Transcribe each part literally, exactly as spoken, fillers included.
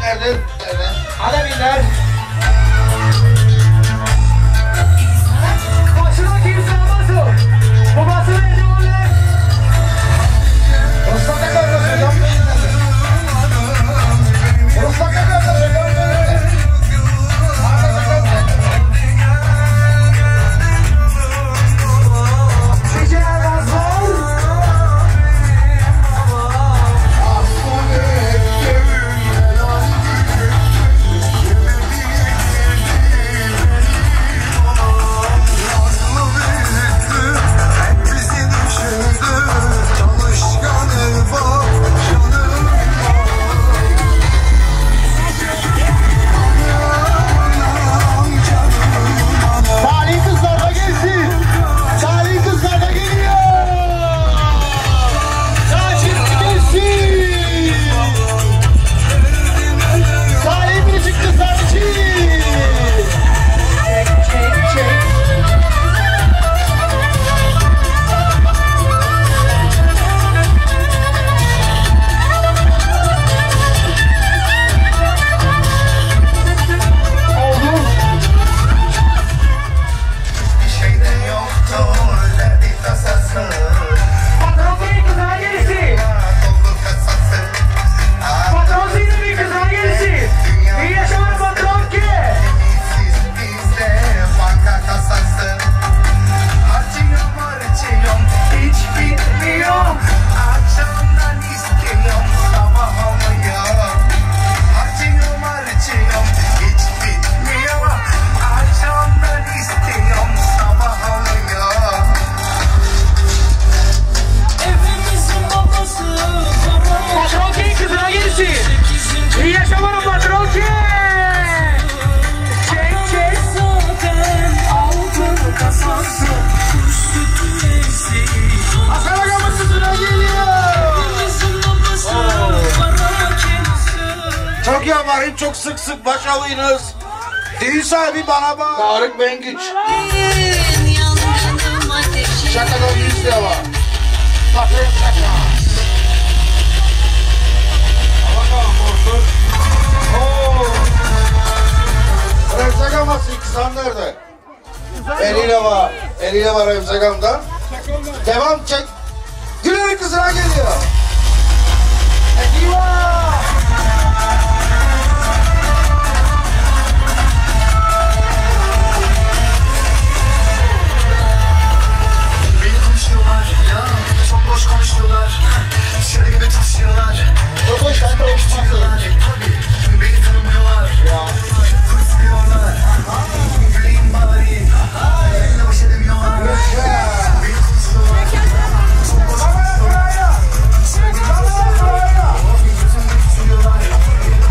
Erdir. Aleminler. Başına kimse almasın. Babası verdi onu. Ruslan ne kadar hocam? Ruslan ne kadar hocam? Çok yamarın, çok sık sık baş alıyınız. Düğün sahibi bana bak. Tarık Bengiç. Şakadan yüz lira var. Bakın şaka. Bakalım borçlu. Ooo. Remzegam asıl kızan nerede? Eliyle var. Eliyle var Remzegam'da. Devam çek. Güleri kızına geliyor. Ekiva. Boş konuşuyorlar, dışarı gibi taşıyorlar. Çok hoş, ben de hoşlanıyorum. Beni tanımıyorlar, hırsıyorlar. Güleyim bari, benimle baş edemiyorlar. Beni konuşuyorlar, çok boş konuşuyorlar. Dışarı gibi taşıyorlar, gözümde küçülüyorlar.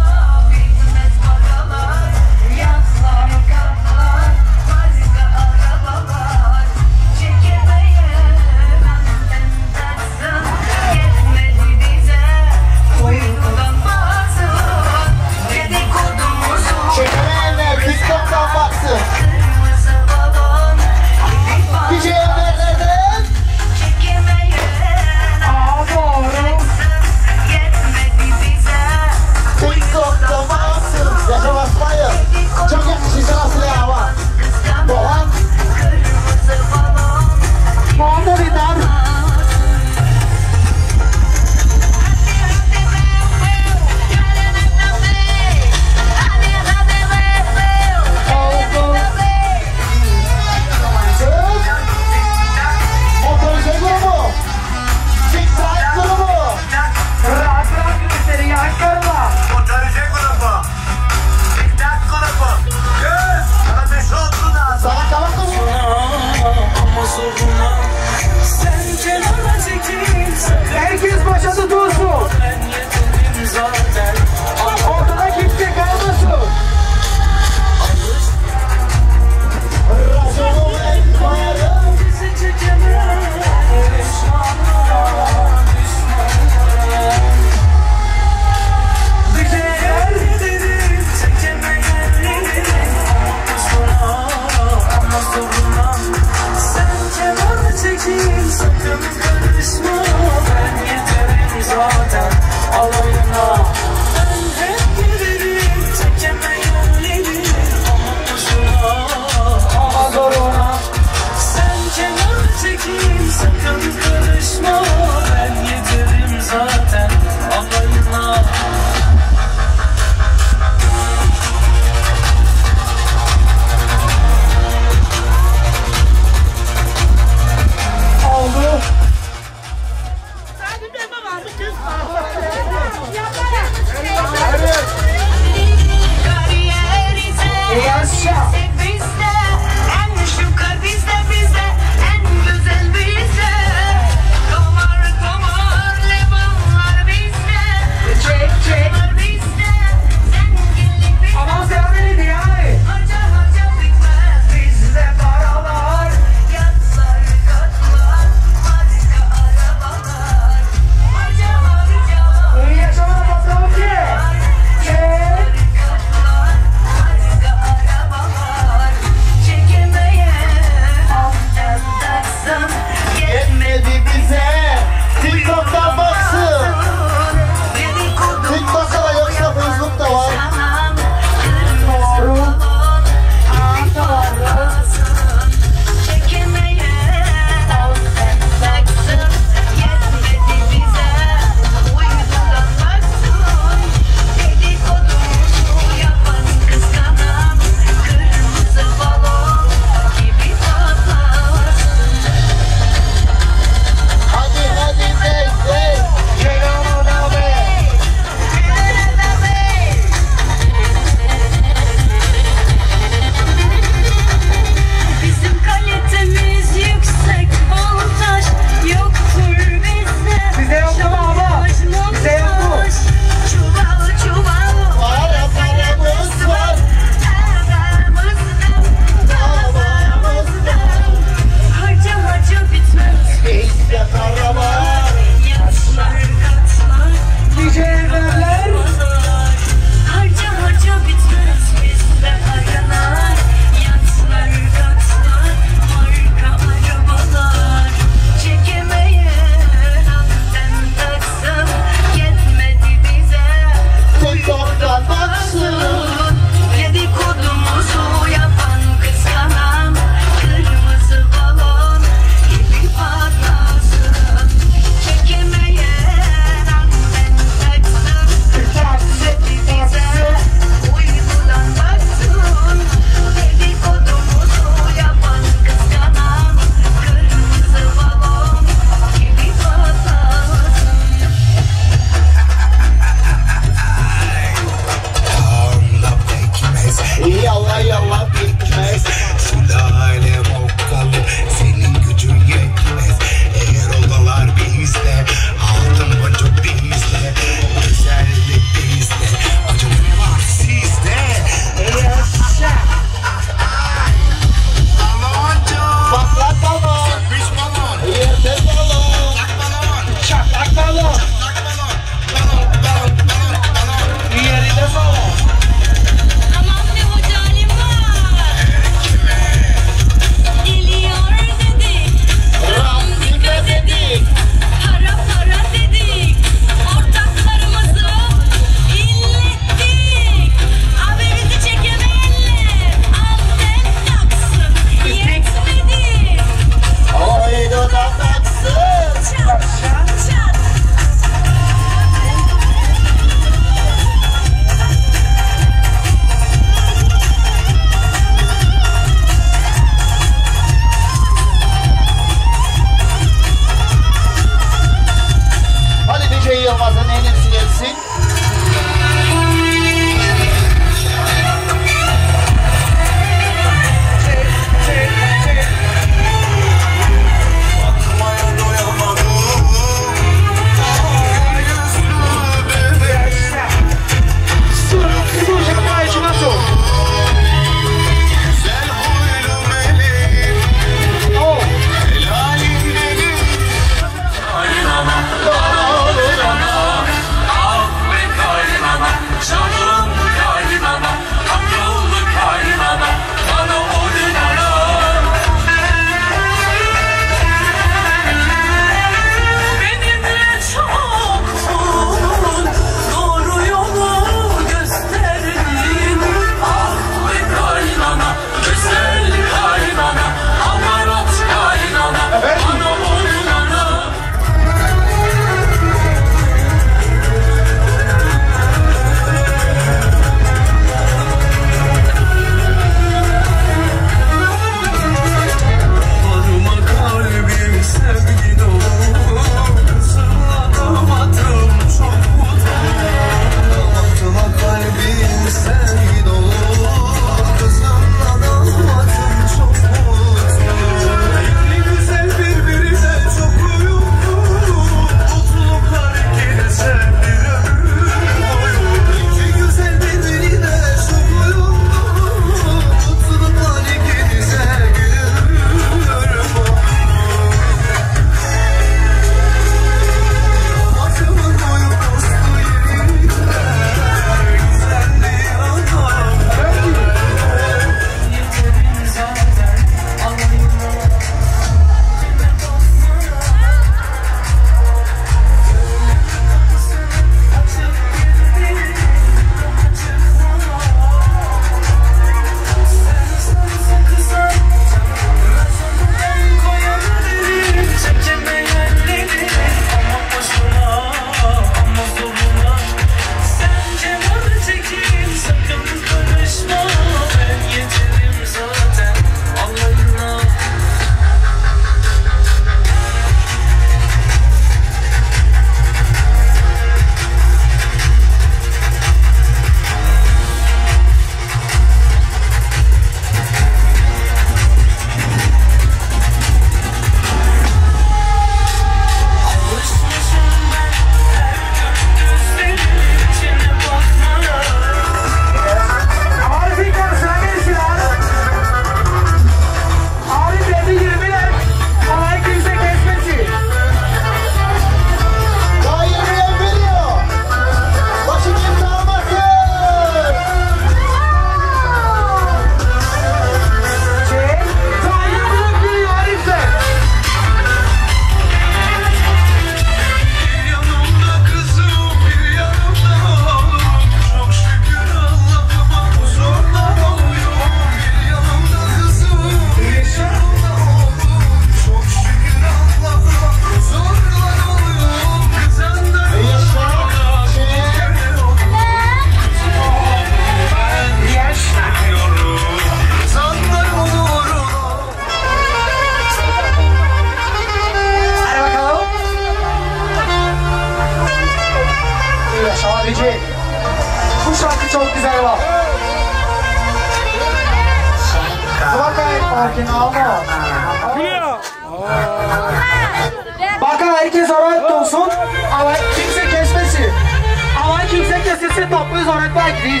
Murat Bey, please.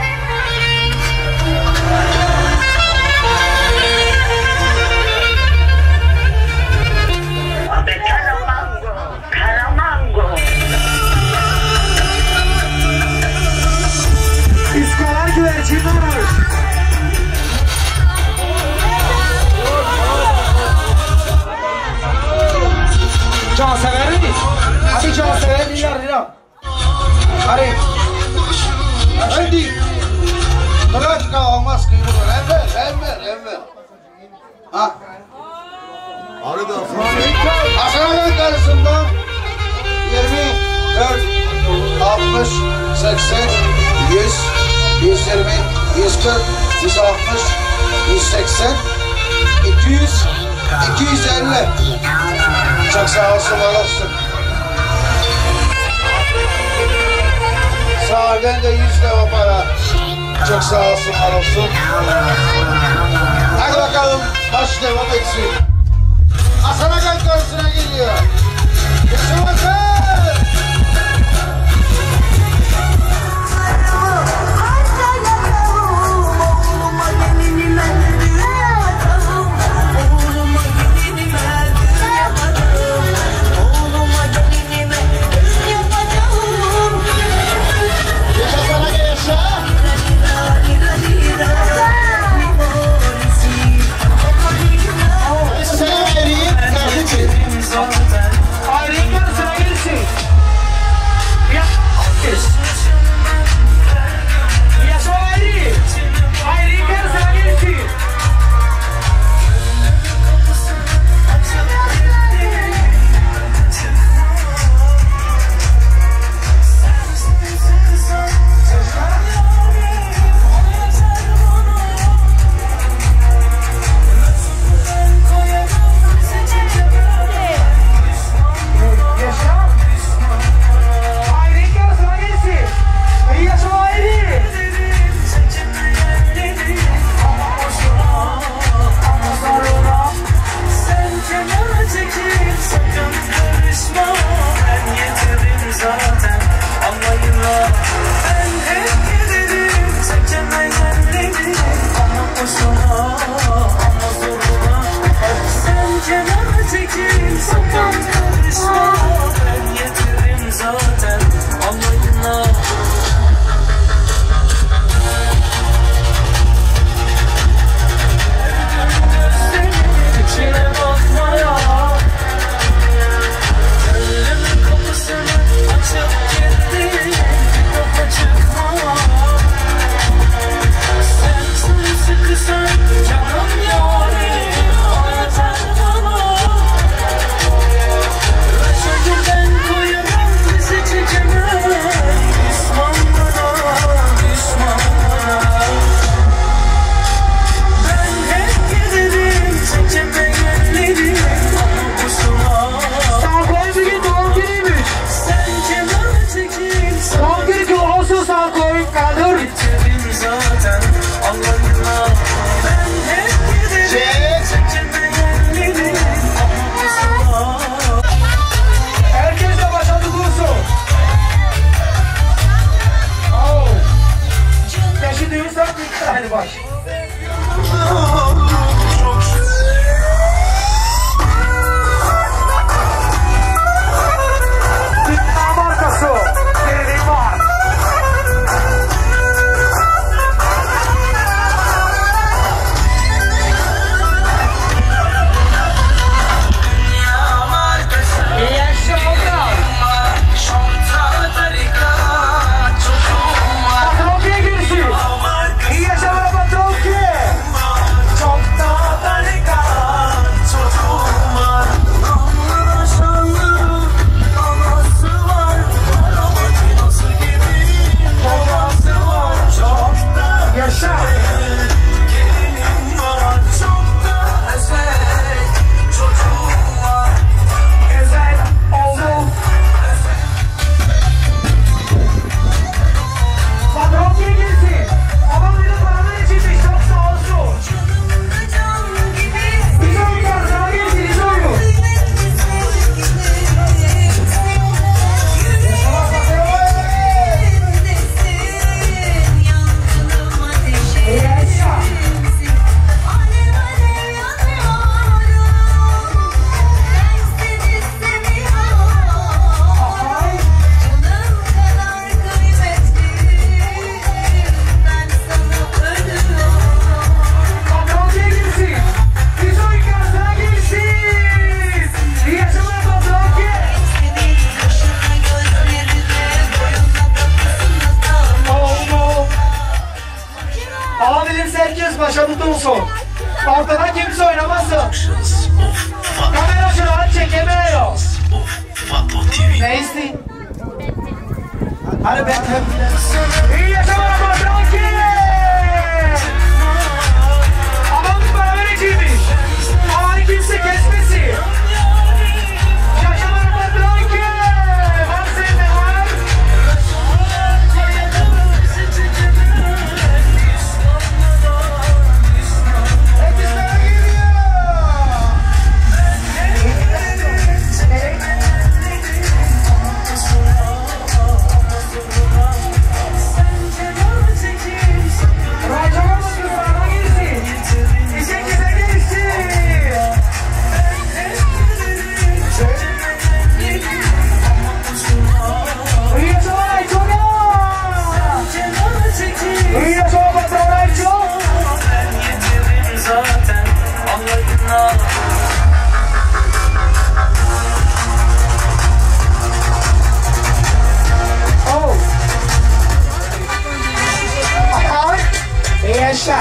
Abi Karamango, Karamango. İskalar güvercin var. Cansever mi? Hadi cansever lila lila. Hadi. Hadi. Tıraş kalmaz ki bunu. Ember, ember, ember. Ha? Aşağıdan karşısından yirmi, kırk, altmış, seksen, yüz, yüz yirmi, yüz kırk, yüz altmış, yüz seksen, iki yüz, iki yüz elli. Çok sağ olsun, var olsun. Sağdan da yüz lira para. Çok sağ olsun, var olsun. Hadi bakalım, baş devam etsin. Asanakan karşısına geliyor. Yaşa bakın. Ailenin karşısına gelsin. Ya, yaşa aile. Ailenin karşısına gelsin. Canım yarim, yeter bana. Hadi ben tebrik. İyi yaşamana patron ki. Aman bana vericiymiş. Aman kimse kesmesi. Yaşamana patron ki. Var senin ne var? Hepsine geliyor. Racama bakın bana girsin. İşe güzel geçsin. İyi yaşamana Ayço'ya. İyi yaşamana patron Ayço. Zaten anlayın. Oh. Aha. İyi yaşa.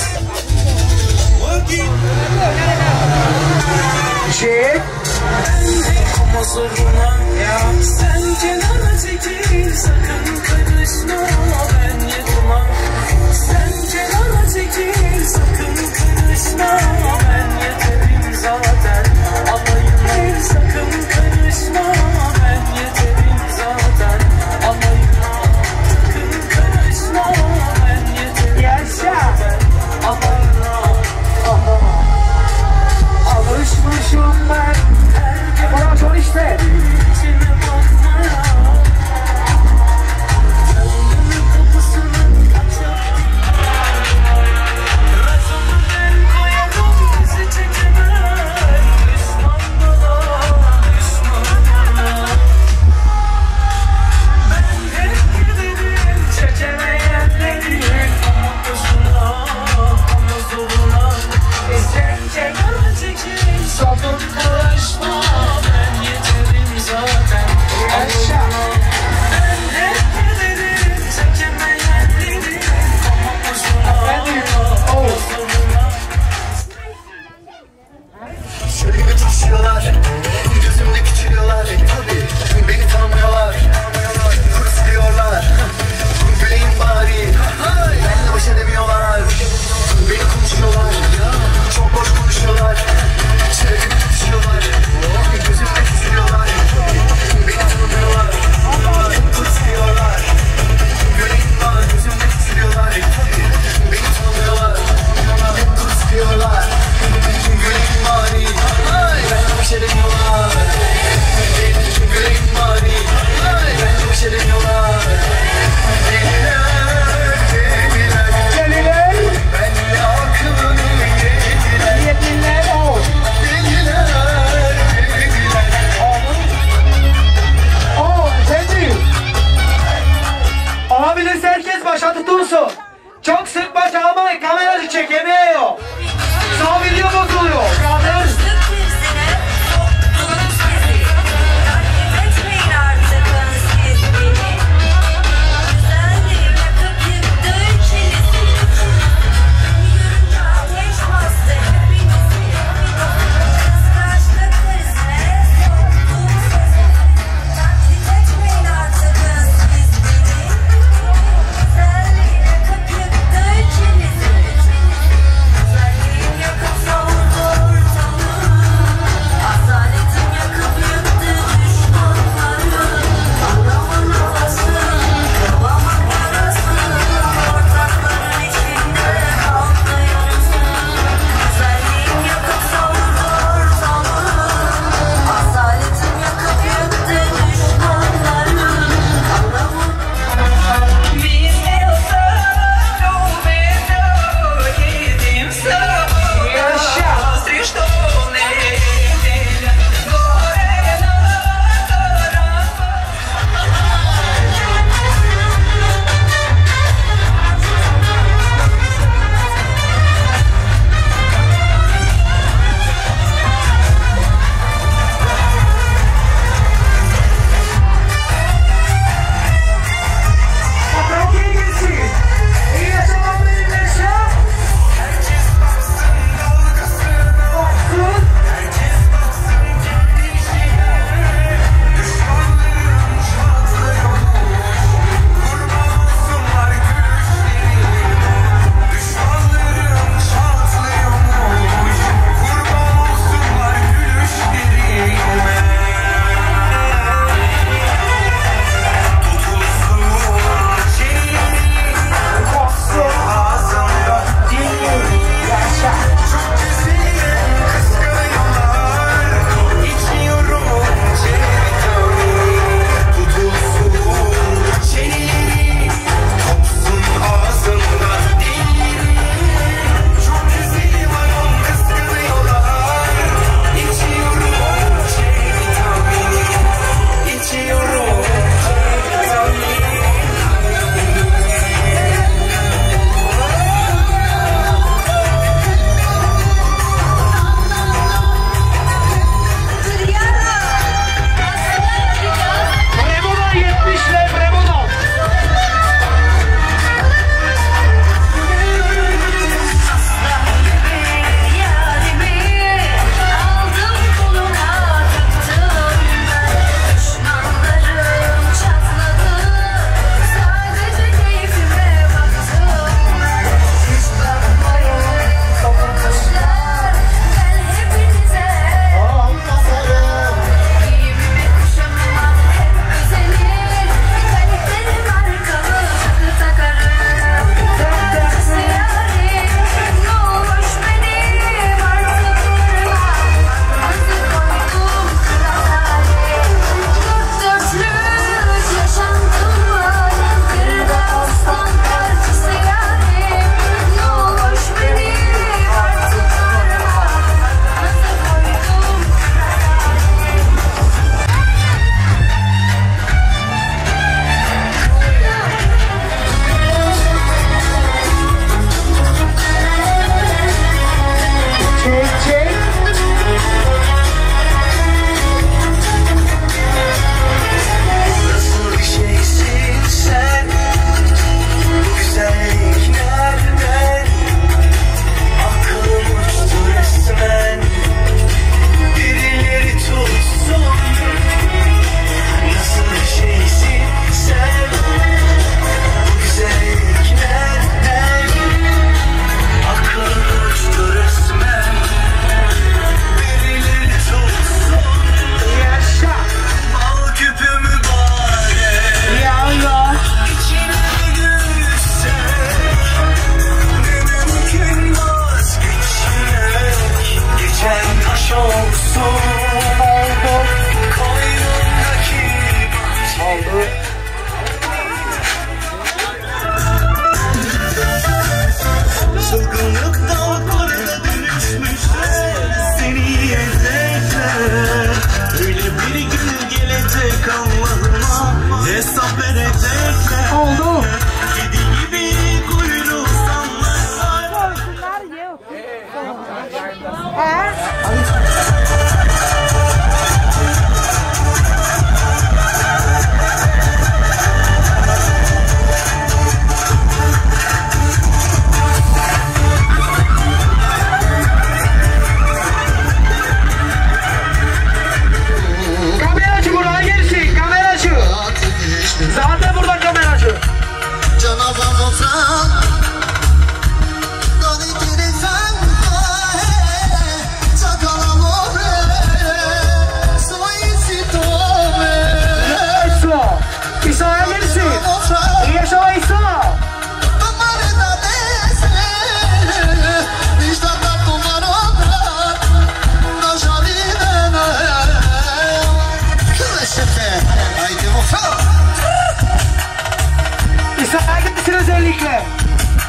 Şey. Ama zoruna sen kenara çekil, sakın karışma, ben yapamam. Sen kenara çekil, sakın karışma, ben yeterim zaten. Alayım, sakın karışma, ben yeterim zaten. Alayım, sakın karışma, ben yeterim zaten. Alayım. Alışmışım ben. Bana çok işte. İçine bakmaya, gönlümün kapısını açar. Razımı ben koyarım, bizi çekemez. Düşman bana, düşman bana. Ben hep giderim, çekemeyenlerin. Ama boşuna, ama zoruna. Sen kenara çekil, sakın karışma, ben yeterim zaten. Yaşa. Ben hep giderim, çekemeyenlerin. Ama boşuna, Efendim, ama oh. zoruna. Şöyle bir taşıyorlar, gözümde küçülüyorlar. Tabii beni tanımıyorlar, hırslıyorlar. Güleyim bari, benimle baş edemiyorlar. Beni konuşuyorlar, çok boş konuşuyorlar. Çevremi tutuşuyorlar, gözümde küçülüyorlar. Beni tanımıyorlar, hırslıyorlar. Güleyim bari, gözümde küçülüyorlar. Beni tanımıyorlar, hırslıyorlar. Güleyim bari, benimle baş edemiyorlar. Güleyim bari, benimle baş edemiyorlar. Geliler. Ben akıllı yediler. Yediler. Oh.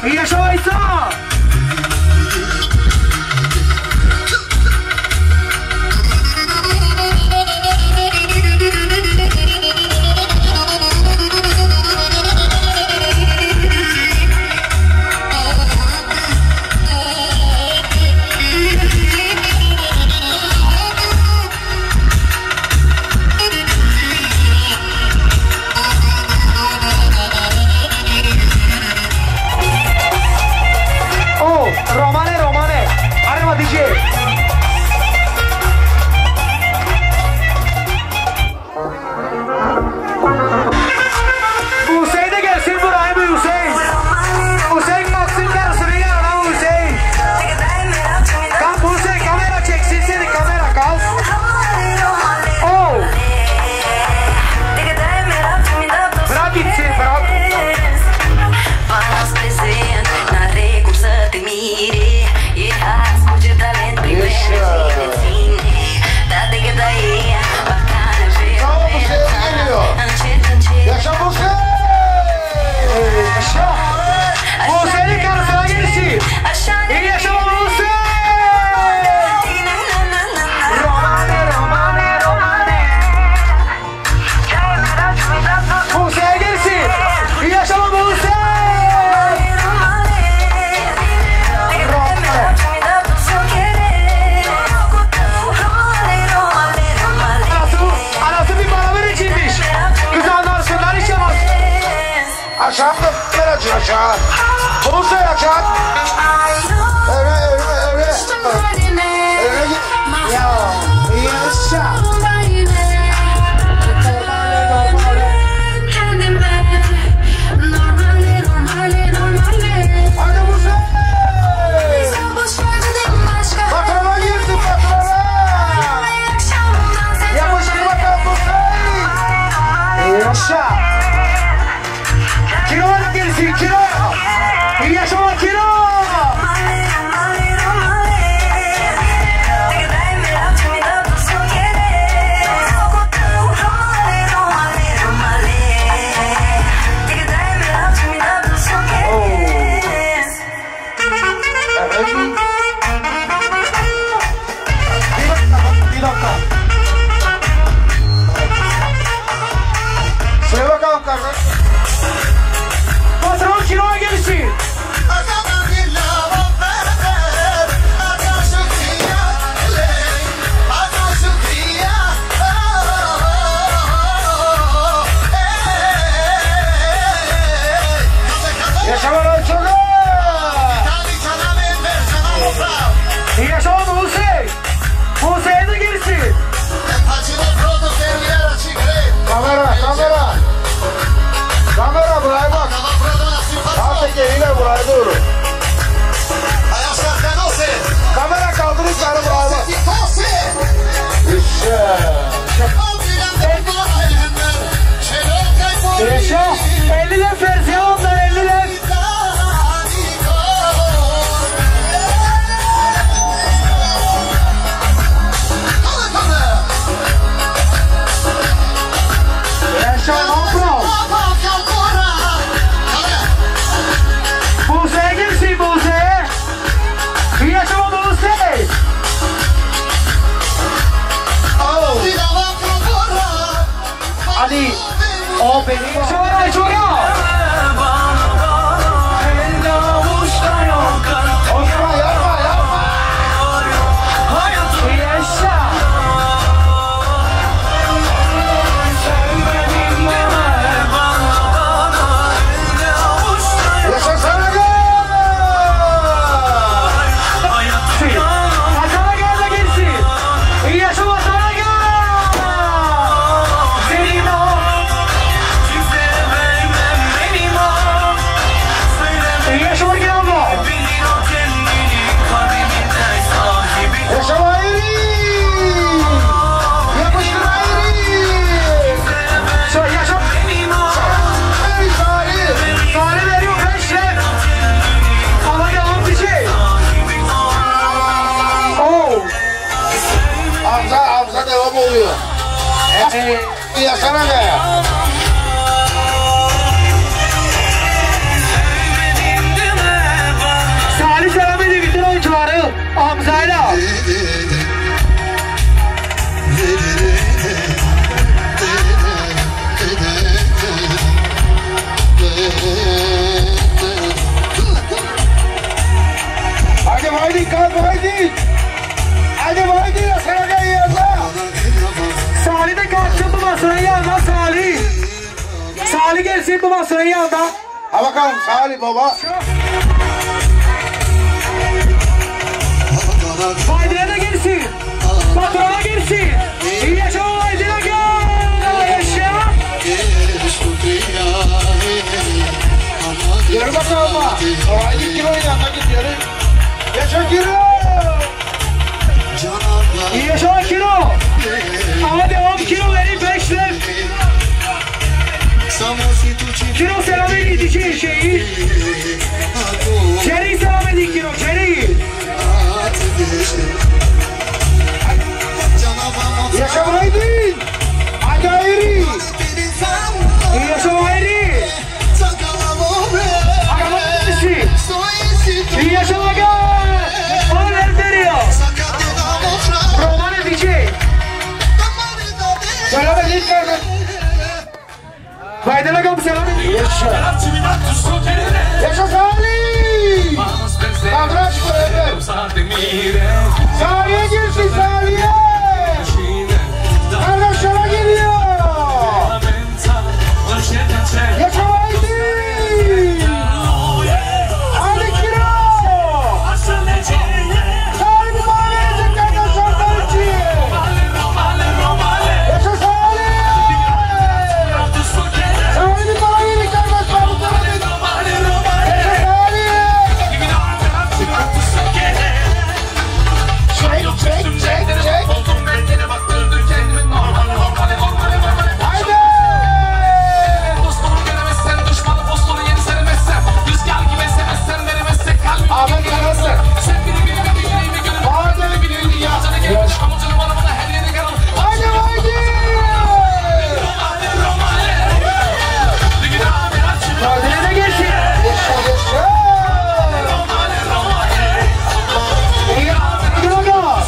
Yaşamaysa. Romane, Romane, arriva D J. Hüseyin de gelsin buraya mı Hüseyin? Hüseyin baksın karısını yanına Hüseyin. Kalk Hüseyin, kamera çeksin seni, kamera kalk. Oh. Bırak gitsin, bırak. Yaşa Buse! Yaşa! Buse'nin karısına gelsin! İyi yaşama Buse! Romane, Romane, Romane! Buse'ye gelsin! İyi yaşama Buse! Anası bir bana verir içinmiş! Kızağın arasından içemez! Aşağı mı? Ver açın aşağı. Buse aşağı. Evre, evre, evre. Evre git. Ya, yaşa. Hadi Buse! Patrona girdi patrona! Yapıştır bakalım Buse! Yaşa! Kilo alıp gelsin, kilo! İyi yaşama kilo! Bir dakika. Söyle bakalım kardeş. Patron kiloya gelsin! Yaşamalar çok İyi yaşama Buse! Buse'ye de gelsin! Kamera, kamera. Kamera buraya bak. Artık eliyle buraya doğru. Kamera kaldır yukarı buraya bak. İşte. Yaşa! elli lef versin ondan elli lef! Yaşa Afro! Buse'ye gelsin Buse'ye! İyi yaşama Buse! Ali! O benim şora şora! Osman yapma yapma. Yaşa! Yaşa sana gel. Hasan'a gel de gelsin! İyi yaşama Hasan'a gel! Senin o! İyi yaşama gel abla! Yaşama Ayri. Yapıştır Ayri. Söyle yaşa! Ayri Salih. Salih veriyor beş lef! Ona devam bir şey! Oo! Hamza, Hamza devam oluyor. Ee, Yaşana gel. gelsin babasının yanında. Ha bakalım Salih baba. Aydın'a da girsin. Patrona girsin. İyi yaşa Aydın'a gel. Yaşa. Yürü bakalım ha. O Aydın Kiro'nun yanına git yürü. Yaşa Kiro. İyi yaşa Kiro. Hadi on kilo verip beşler. Kiro selam edin şey şeyi. Çeri selam edin Kiro çeri. Yaşa Aydın. Hadi Ayri. İyi yaşa Ayri. Agama kişi. İyi yaşa Aga. Onlar veriyor. Roman edici. Selam edin kardeşim. Aydın Agam selam edin. Yaşa. Yaşa Salih. Kadraç koyalım. Salih'e girsin Salih'e. Kardeşlere geliyor. Yaşa Aydın. Hadi Kiro. Salih bir bana verecek kardeşlerden için. Yaşa Salih. Salih bir bana verecek kardeşlerden için. Yaşa Salih. Çek çek çek çek. Haydi. Ahmet Karası. Madem bilin ya. Haydi haydi. Aydın'a da gelsin. Yaşa yaşa. İyi Aydın Aga.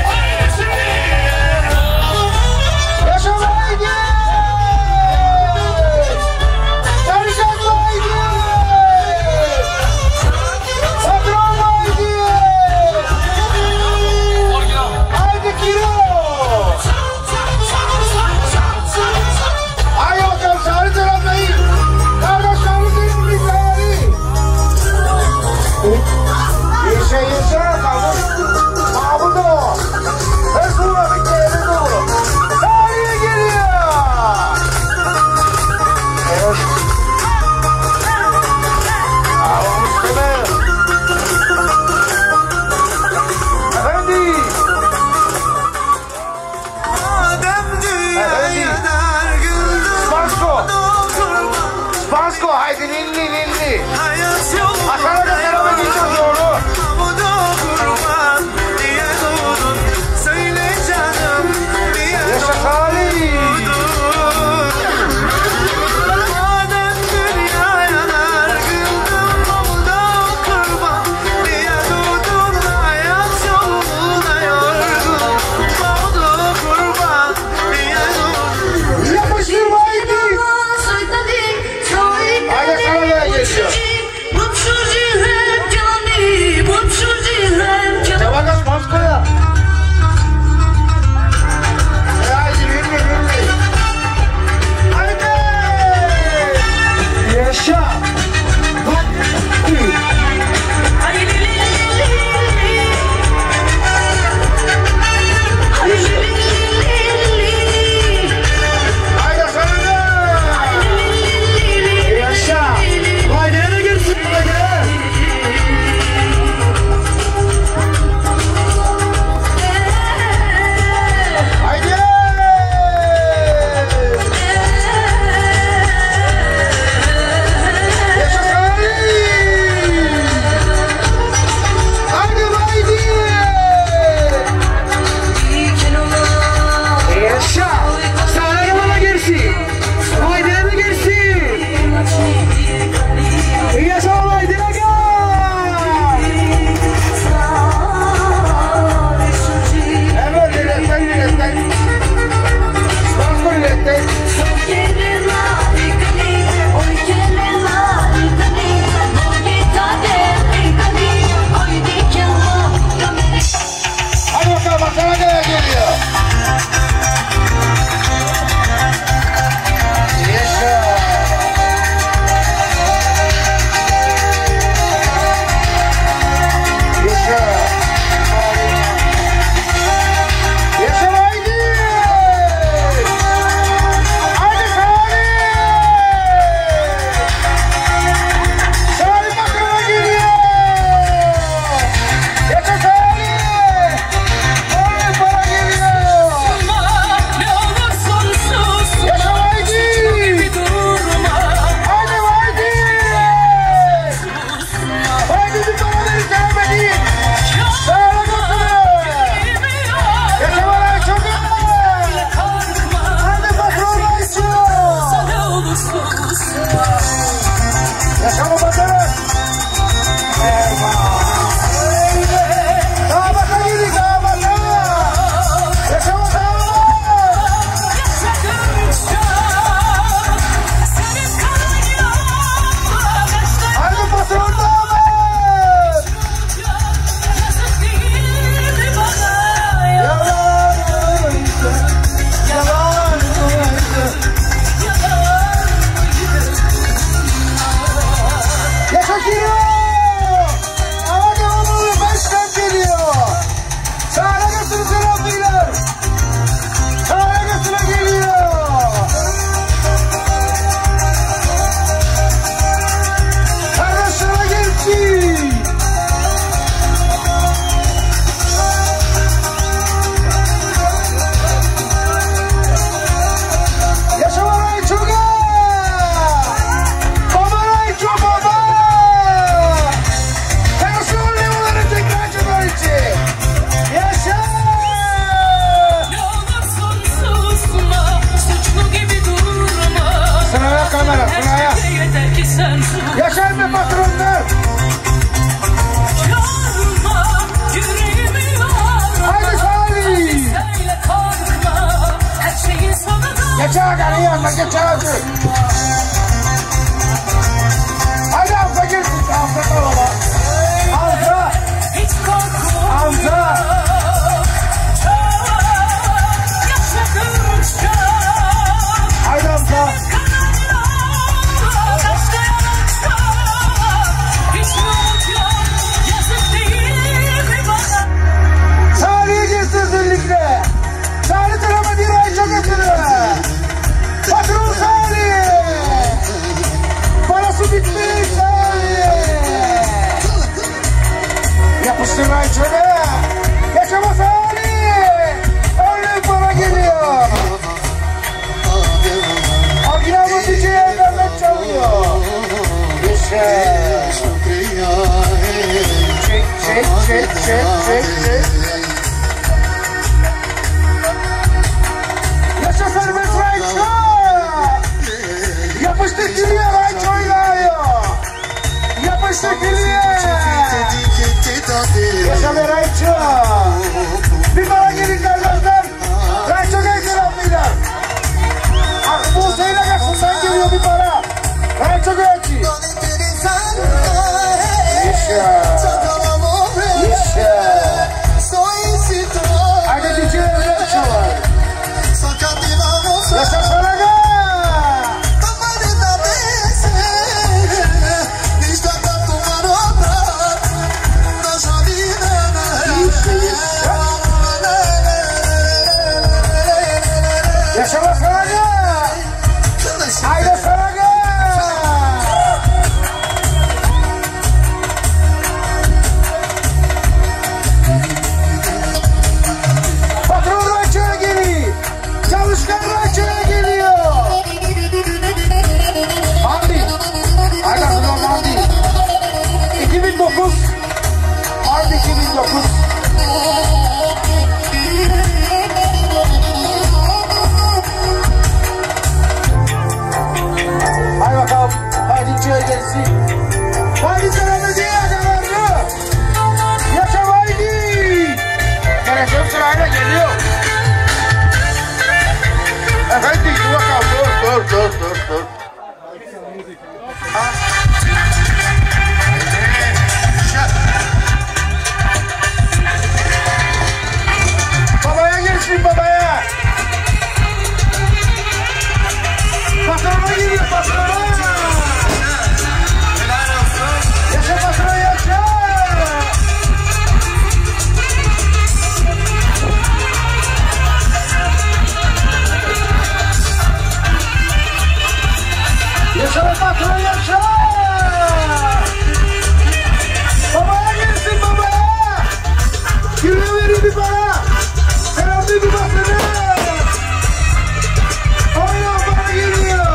Yaşa haydi. Yarışan haydi. Patron haydi. Haydi Kiro. Haydi bakalım Salih taraflayın. Kardeşlerimizin bir Salih. Yaşa yaşa kardeşim. Mahmut o. Resul'a bir kere doğru. Salih'e geliyor. Evet. Ağlamış deme. Efendi. Efendi. Spansko. Spansko haydi ninni ninni. Hasan'a da selam edeceğiz doğru. Yaşa Salih. Yapıştır haydi. Haydi Salih. Geç ağanın yanına, geç ağanın. Hadi Hamza girsin, Hamza kalama. Hamza. Hamza. Haydi Hamza. Salih'e girsin zillikle. Salih tarafı bir ay çok ötürü. Patron Salih. Parası bitmiş Salih. Yapıştır ay şöyle. Yaşama Salih. Öyle para geliyor. Oryama D J evlerden çalıyor. İşte. Çek çek çek çek çek çek. Yaşa serbest Rayço. Yapıştır geliyor Rayço'yla. Yapıştır geliyor. Yaşa be Rayço. Bir bana gelin derlerden. Rayço gel selamlıylar. Bu Hüseyin'e yakından geliyor bir para. Rayço gelci. Yaşa. Yaşa. Haydi D J evler çalar. Yaşa Saraga. Yaşa Saraga. Haydi Saraga. Patron Rayço'ya geliyor. Çalışkan Rayço'ya geliyor. Hamdi. Haydi Abdullah Hamdi. iki bin dokuz. Hamdi iki bin dokuz. Haydi bakalım. Haydi içeri gelsin. Haydi selamı diye yakalardı. Yaşa haydi. Telefon sırayla geliyor. Efendim dur bakalım dur dur dur dur dur. Babaya gelsin babaya. Patrona geliyor patrona. Yaşa patron yaşa. Yaşa patron yaşa. Babaya gelsin babaya. Kilo verin bir para. Selam bir basını. Oyna bana geliyor.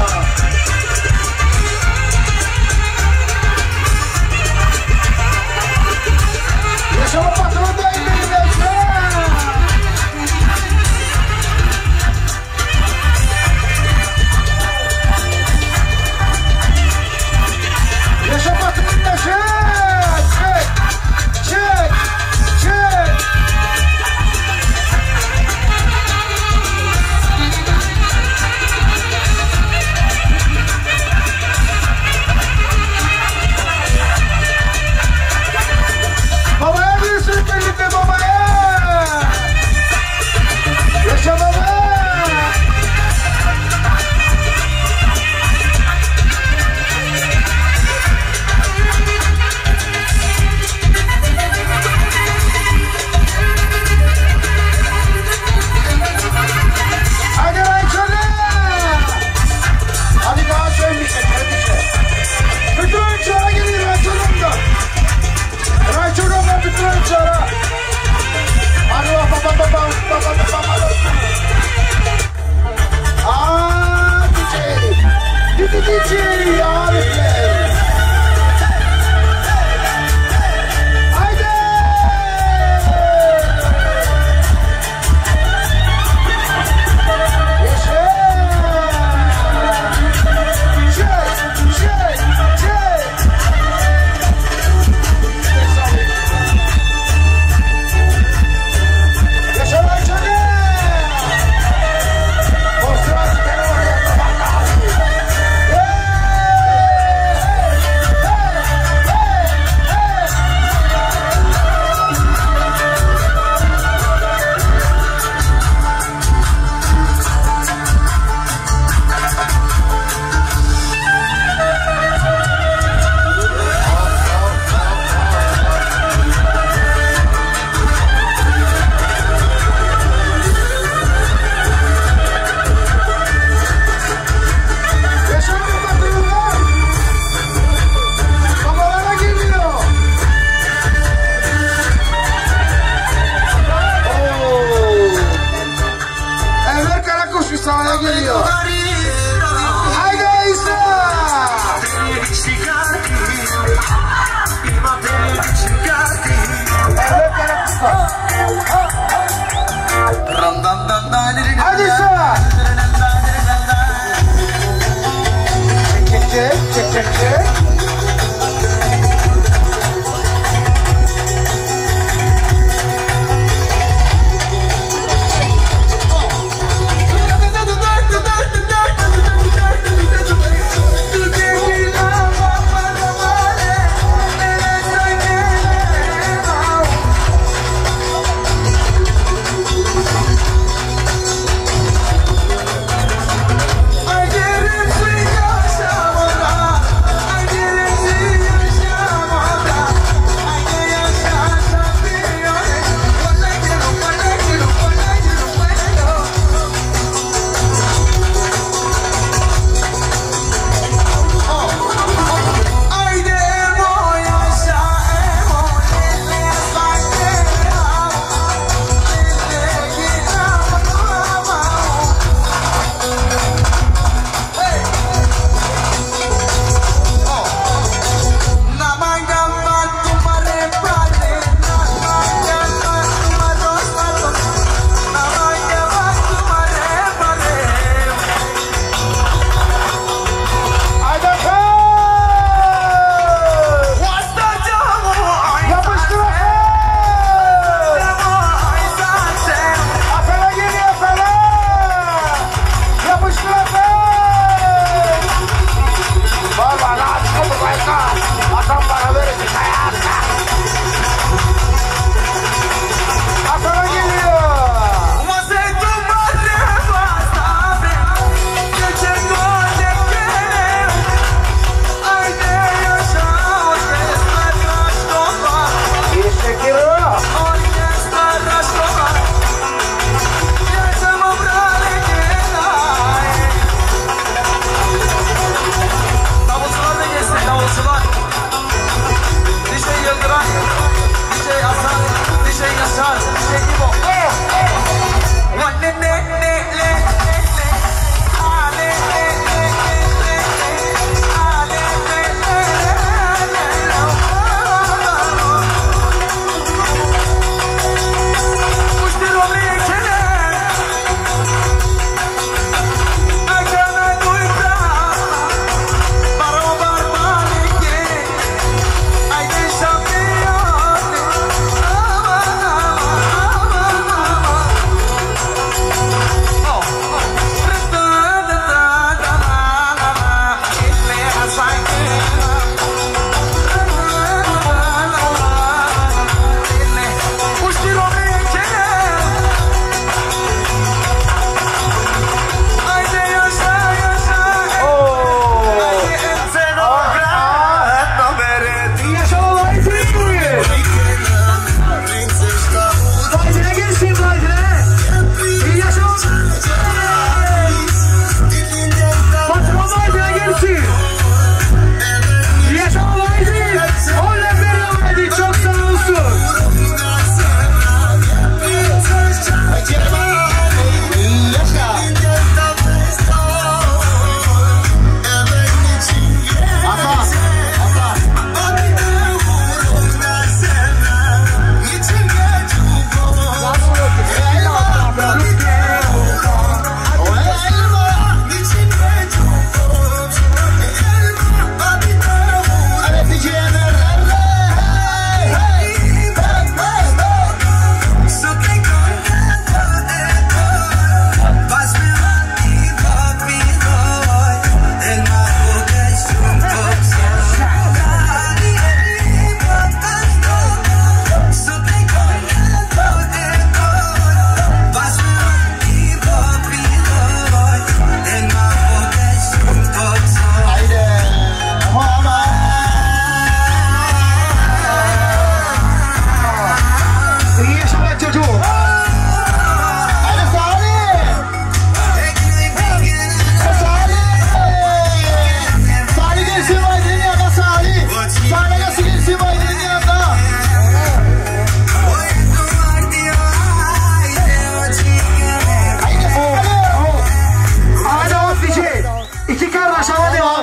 Yaşama patron da inmeyin yaşa. sahaya geliyor. Haydi İsa! Hadi İsa! Çek çek çek çek çek. I get it, we go,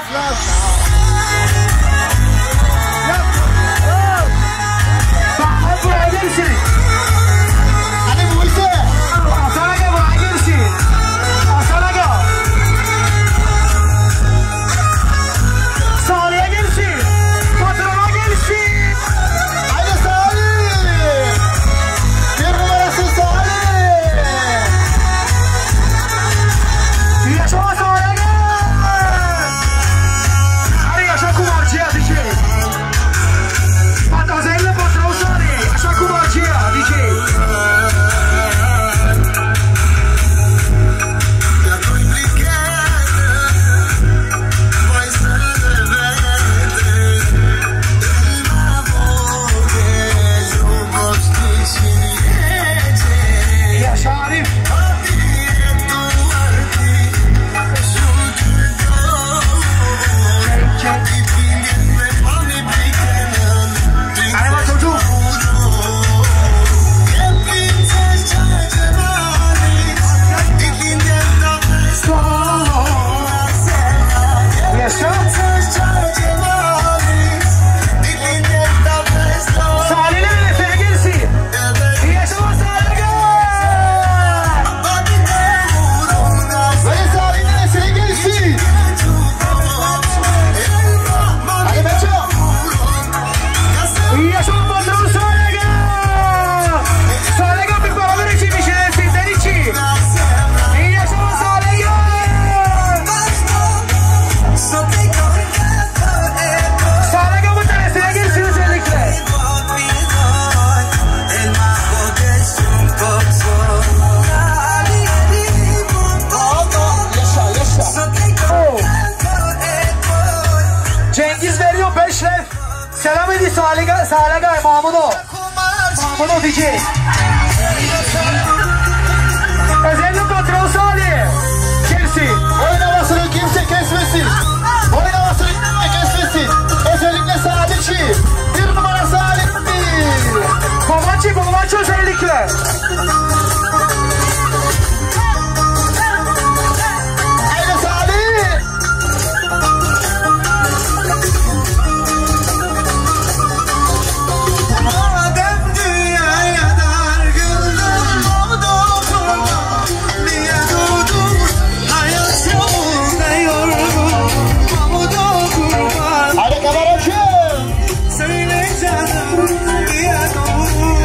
Laz. Bak buraya gelsin. Hadi bu ise. Asana gel buraya gelsin. Asana gel. Salih'e gelsin. Patrona gelsin. Haydi Salih. Bir numarası Salih. Yaşa Salih'e gel. Hadi yaşa kumarcıya diyeceğim. Pat özellikle patron Salih. Yaşa kumarcıya diyeceğim. Yaşa Arif. Hadi bak çocuk. Yaşa. Salih'le nefere gelsin. Yaşa Salih'e gel. Haydi Salih'in nesine gelsin. Hadi Beço. Yaşa patron Salih'e gel. Salih'e gel bir beraber için bir şeyler sizden için. Yaşa Salih'e gel. Salih'e gel bu tanesine gelsin özellikle. Yaşa yaşa. Oh. Cengiz veriyor beş lef. Selam edin Salih'e Salih'e gel Mahmudo. Mahmudo diyecek. Özellikle patron Salih. Gelsin. Oynamasını kimse kesmesin. Oynamasını kimse kesmesin. Özellikle Salihçi. Bir numara Salih. Kovaçı kovaçı özellikle. Haydi Salih. Madem dünyaya dargındım, doğdum, niye doğdum? Hayat yolunda yorgun, Mahmud'a kurban. Haydi kameracı. Söyle canım, niye doğdum?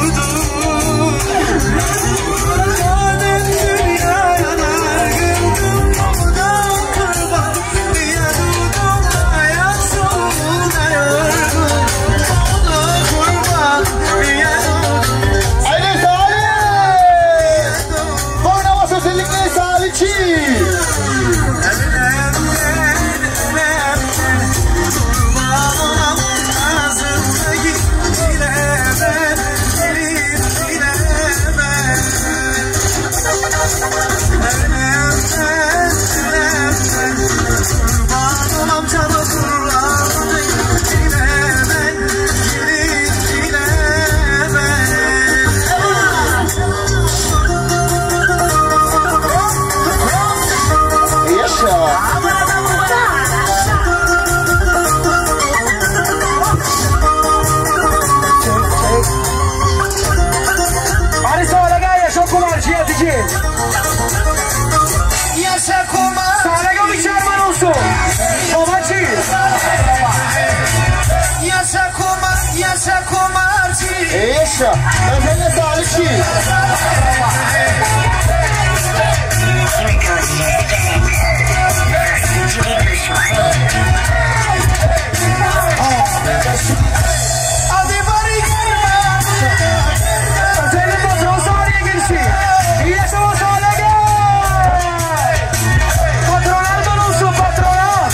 Madem dünyaya dargındım, Mahmud'a kurban. Niye doğdum? Hayat yolunda yorgun, Mahmud'a kurban. Niye doğdum? Haydi Salih. Oynaması özellikle Salihçi. Yaşa. Hadi Salih'e gel yaşa kumarcıya diyecek. Yaşa kumar, Salih'e gel bir çarman olsun. Kovaçı. yaşa kumar, yaşa kumarcı. E yaşa. Özellikle Salihçi. Hadi bari girme. Özellikle patron Salih'e gelsin. Yaşa Salih'e gel. Patron Erdoğan olsun patrona.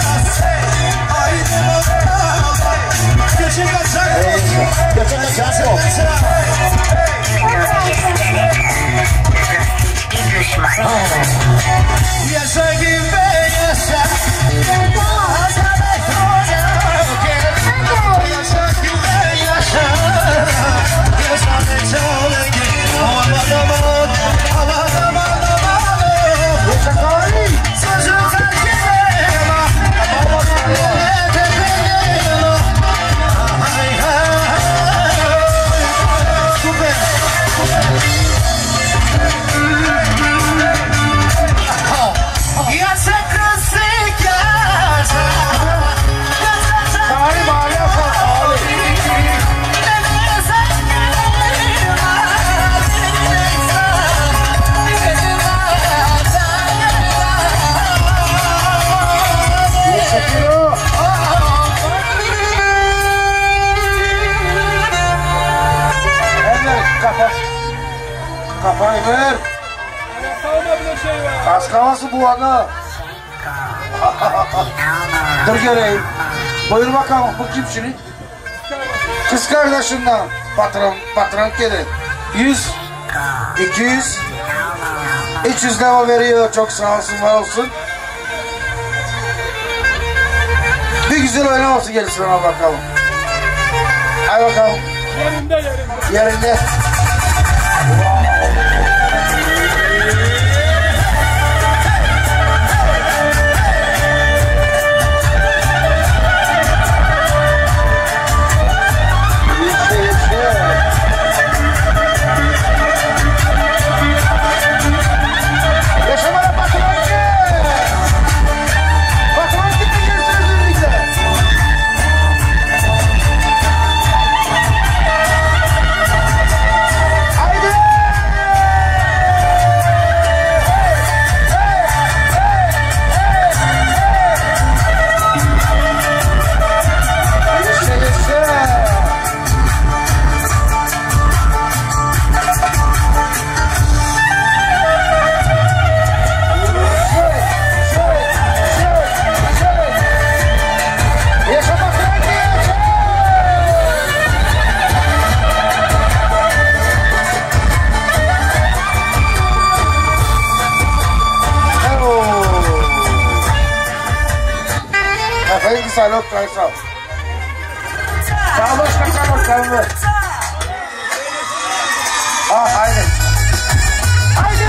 Göçe kaçak. Yaşa kaçak yok. Yaşa gibi yaşa. Yaşa gibi yaşa. Yaşa ne çare gibi. Aman aman aman aman aman. Yaşa Salih. Sözüm terk etme. Az kalması bu ana. Dur göreyim. Buyur bakalım bu kim şimdi? Kız kardeşinden patron, patron kedi. Yüz, iki yüz, üç yüz lira veriyor. Çok sağ olsun, var olsun. Bir güzel oynaması gelsin ona bakalım. Hadi bakalım. Yerinde yerinde. Yerinde. Salud, eso. Vamos, cantamos, cantamos. Ah, haydi. Haydi!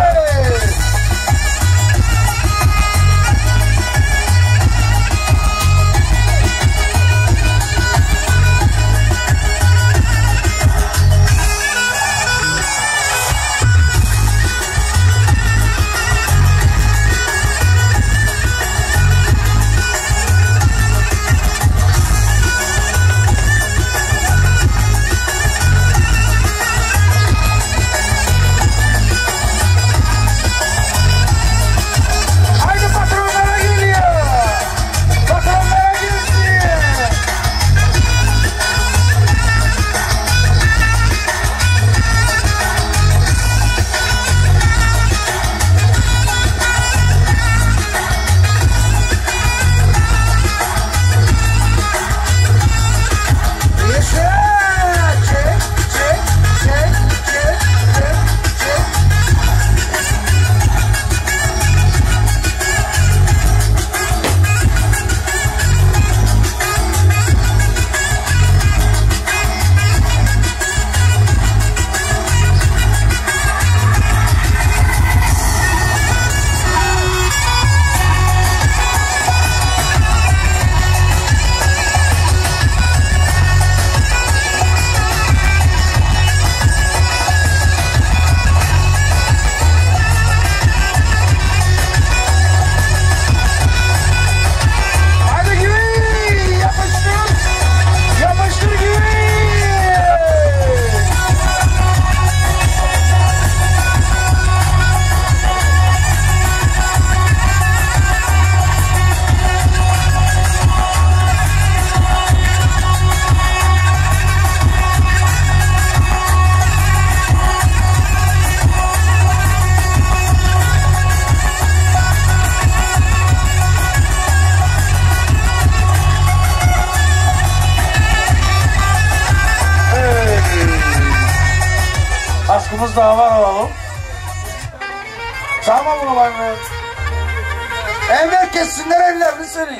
Askımız daha var oğlum. Çalma bunu bana. Enver kessinler ellerini seni.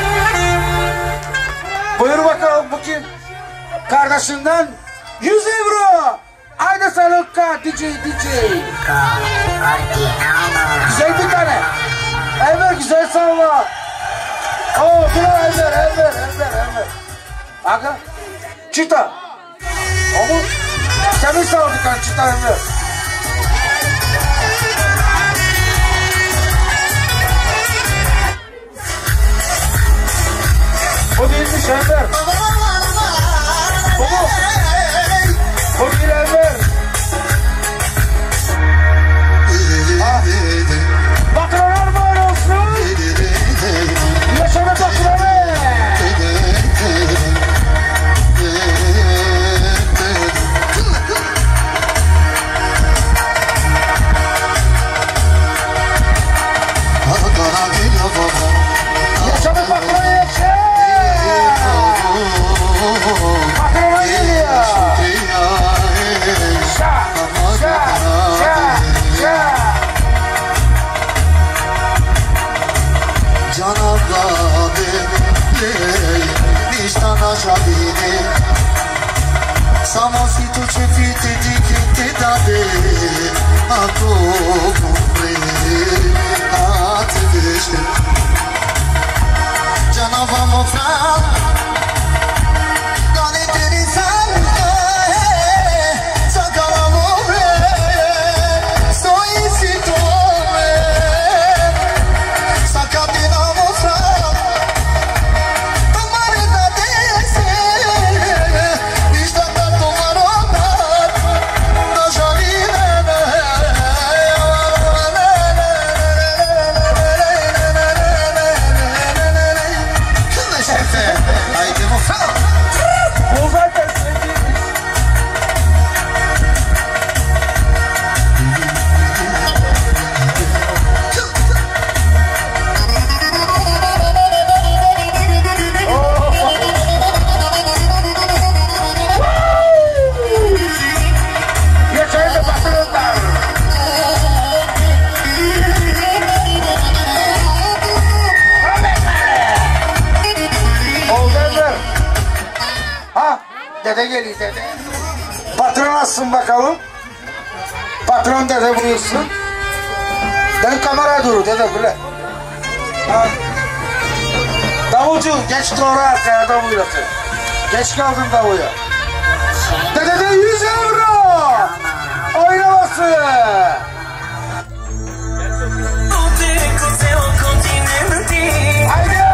Buyur bakalım bu kim? Kardeşinden yüz euro. Haydi Salukka D J D J. Güzel bir tane. Enver güzel salla. Oo dur Enver Enver Enver Enver. Bakın. Çita. Oğlum. Sen saldık kan Çita Enver. O değilmiş Enver. Bu mu? Bu bir Enver. Ah. Patronar mı olsun? Yaşana patronu. vrei, nici n-așa bine. S-am auzit tu ce fite din câte date, acum nu vrei, a te vește. Ce n-avam ofrat, dar interesant, să ca la lume, să isi tu, să ca din am ofrat, pe mare da dese, nici dacă tu mă rotat, n-așa bine. Haide mă, frate! Dede geliyor dede. Patron alsın bakalım. Patron dede buyursun. Dön kamera dur dede böyle. Ha. Davulcu geç doğru arkaya da buyurasın. Geç kaldın davuya. Dede de yüz euro. Oynaması. Haydi.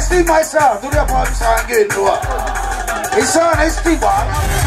Esti Maisa, dur yapalım bir saniye gelin var. İnsan esti var.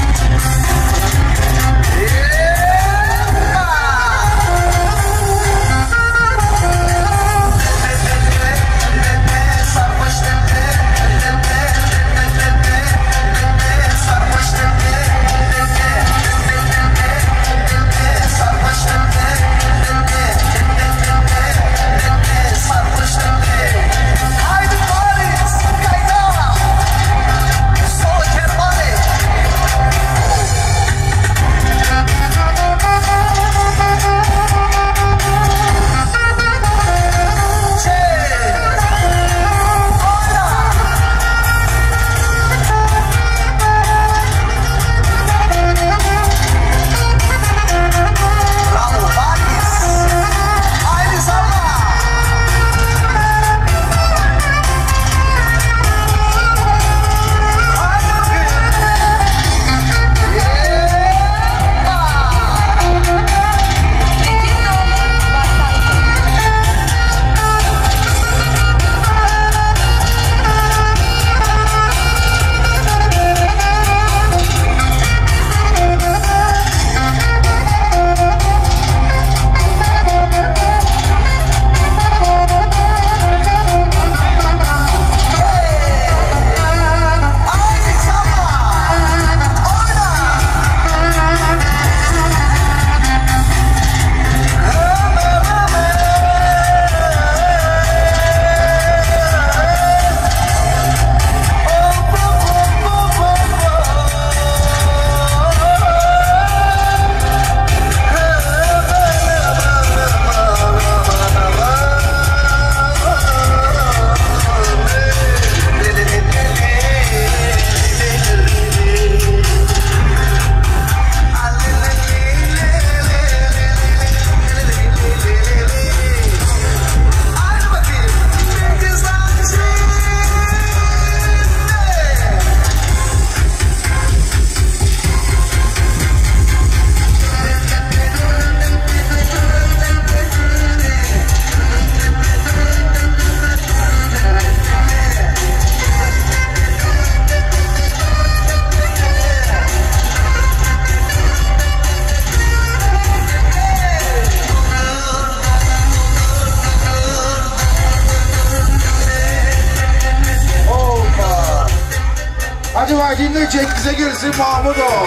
Hadi vakinde Cengiz'e girsin Mahmut o.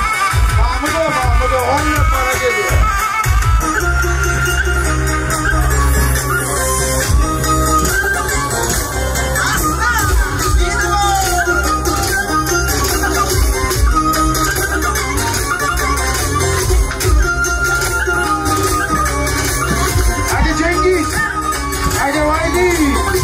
Mahmut o, Mahmut o. Onunla para geliyor. Hadi Cengiz. Hadi Vaydi.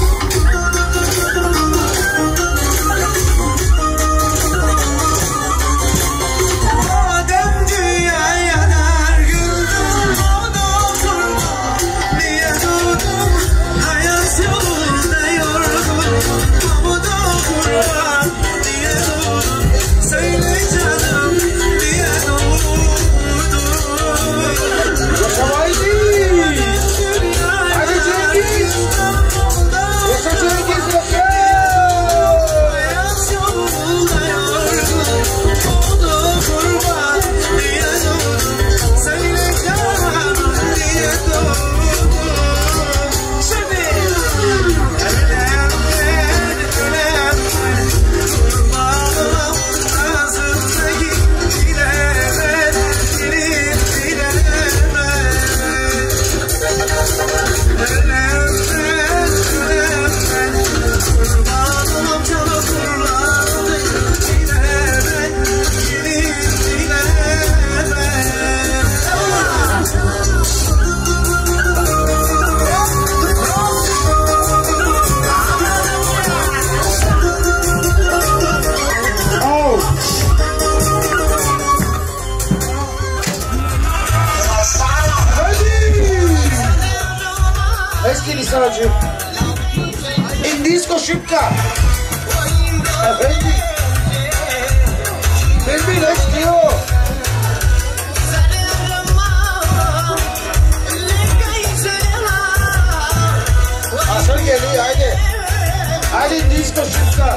Eski lisancı. Indisco şıpka. Efendim. Bilbil istiyor. Asıl geliyor haydi. Один диско шутка.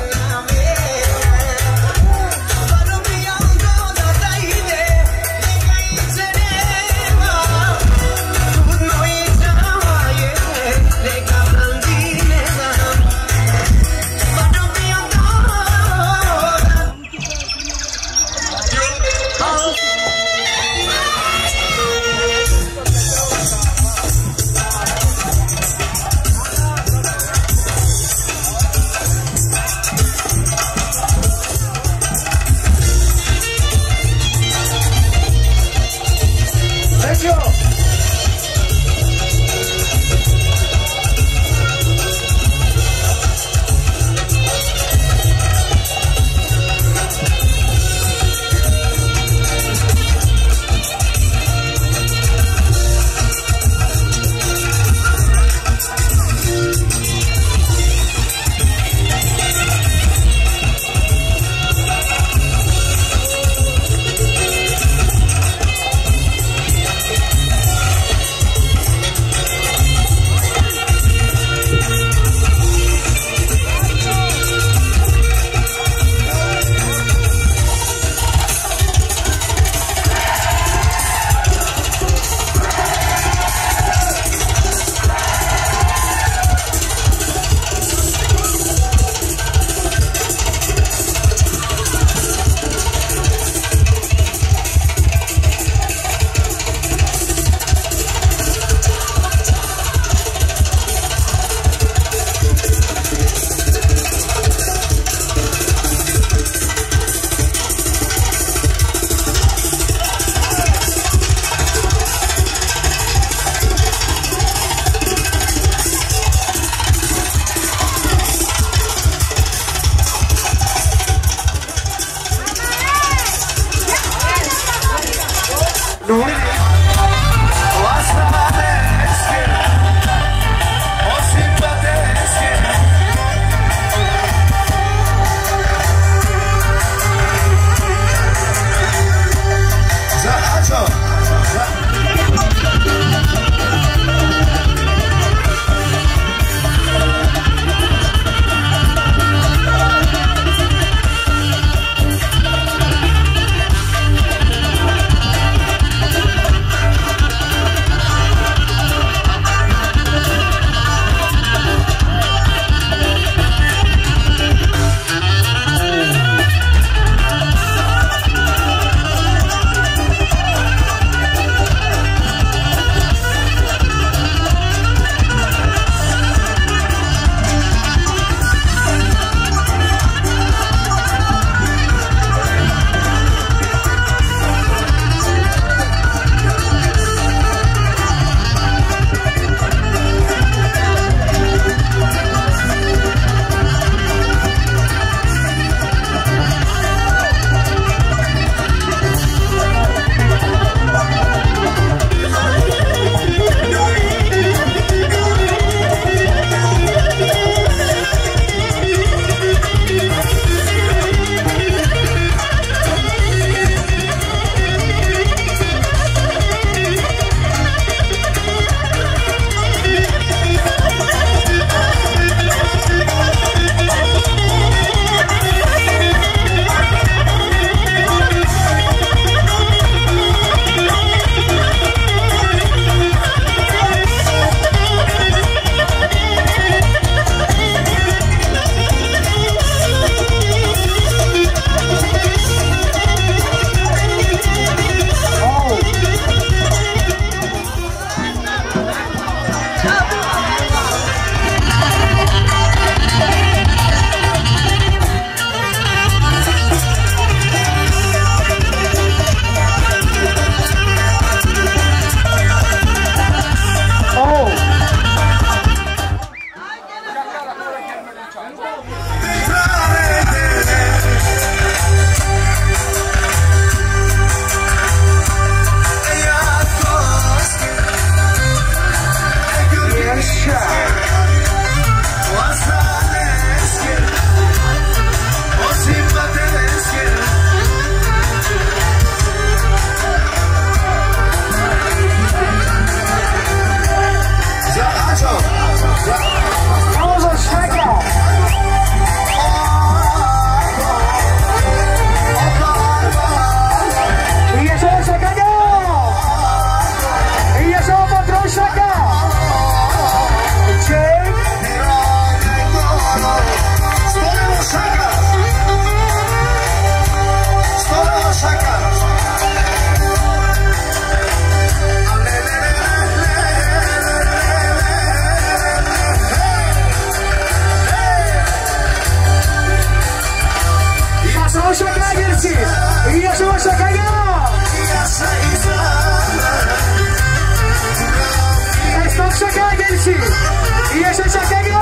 Yaşa şakaga.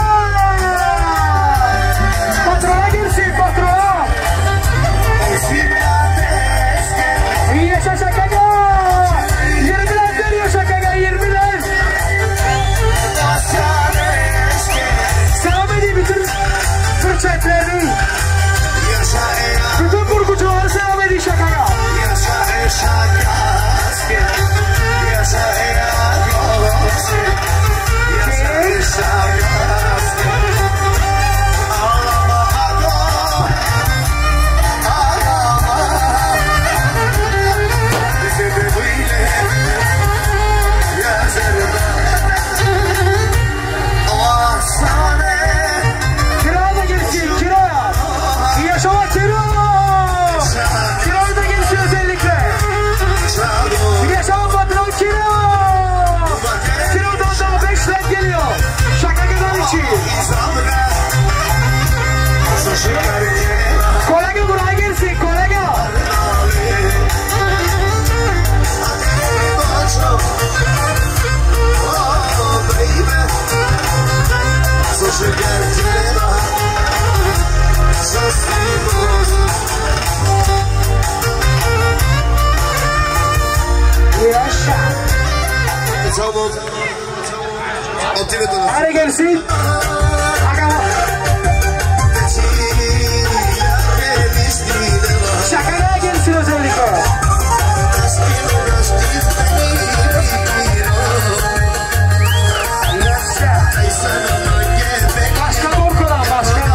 Patrona girsin patrona. Yaşa şakaga. yirmiler veriyor şakaga yirmiler. Selam edeyim bütün fırçetlerini. Bütün burgucuları selam edeyim şakaga. Kira da gelsin kira. Yaşama kira. Kira da gelsin özellikle. Yaşama patron kira. Kiradan daha beş led geliyor. Şaka kadar için. Kolega buraya gelsin kolega. Yaşa. Hadi gelsin. Şakaya gelsin özellikle. Başka korkudan başka.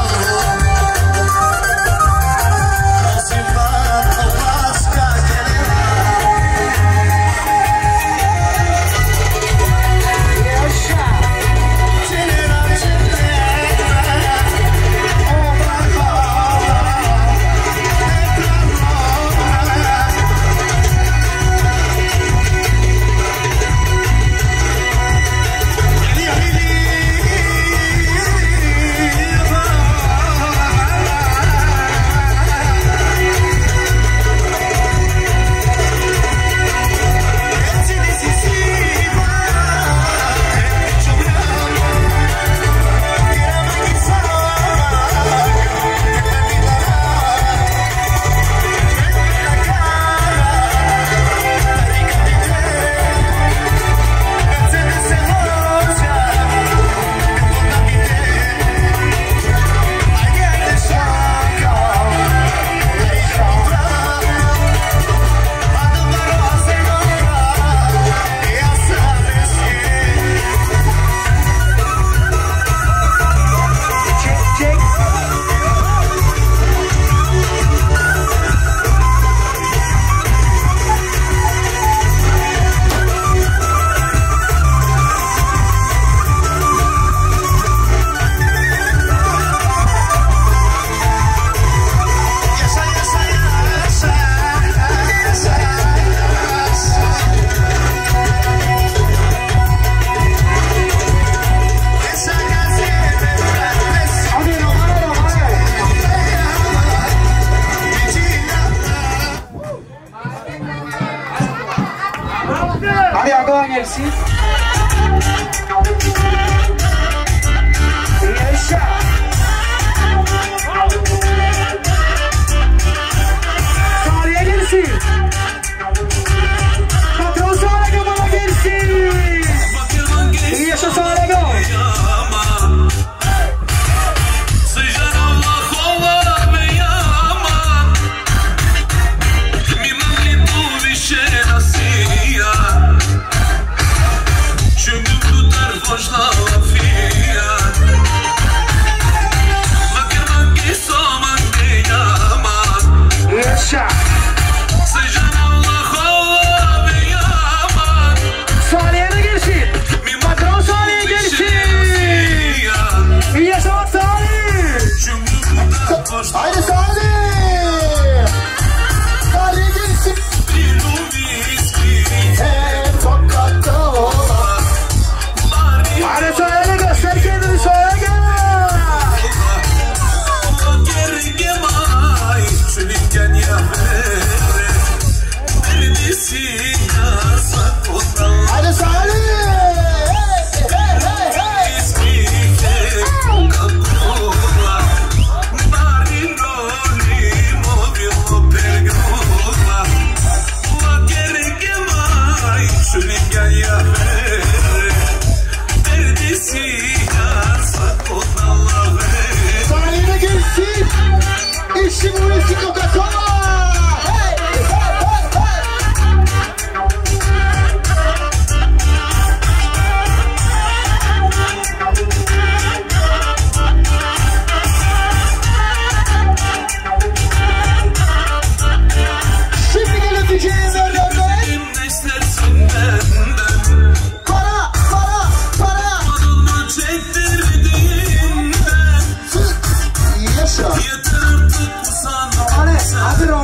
Hadi agora gelsin. Yaşa. Sariye gelsin. Patron Sariye bana gelsin. Yaşa Sariye. Yaşa. Saliye'ne gelsin. Patron Saliye gelsin. Yaşa Saliye. Haydi Salih! Salih gelsin! Hem sokakta olan Hadi Saliye'ne göster kendini Saliye. Haydi Salih! Hey, hey, hey, hey! Alkışlı bu eski Coca-Cola. Hey, hey, hey, hey. Şimdi gelin D J'nin önlerine. Para, para, para. Yaşa. Hadi, hadi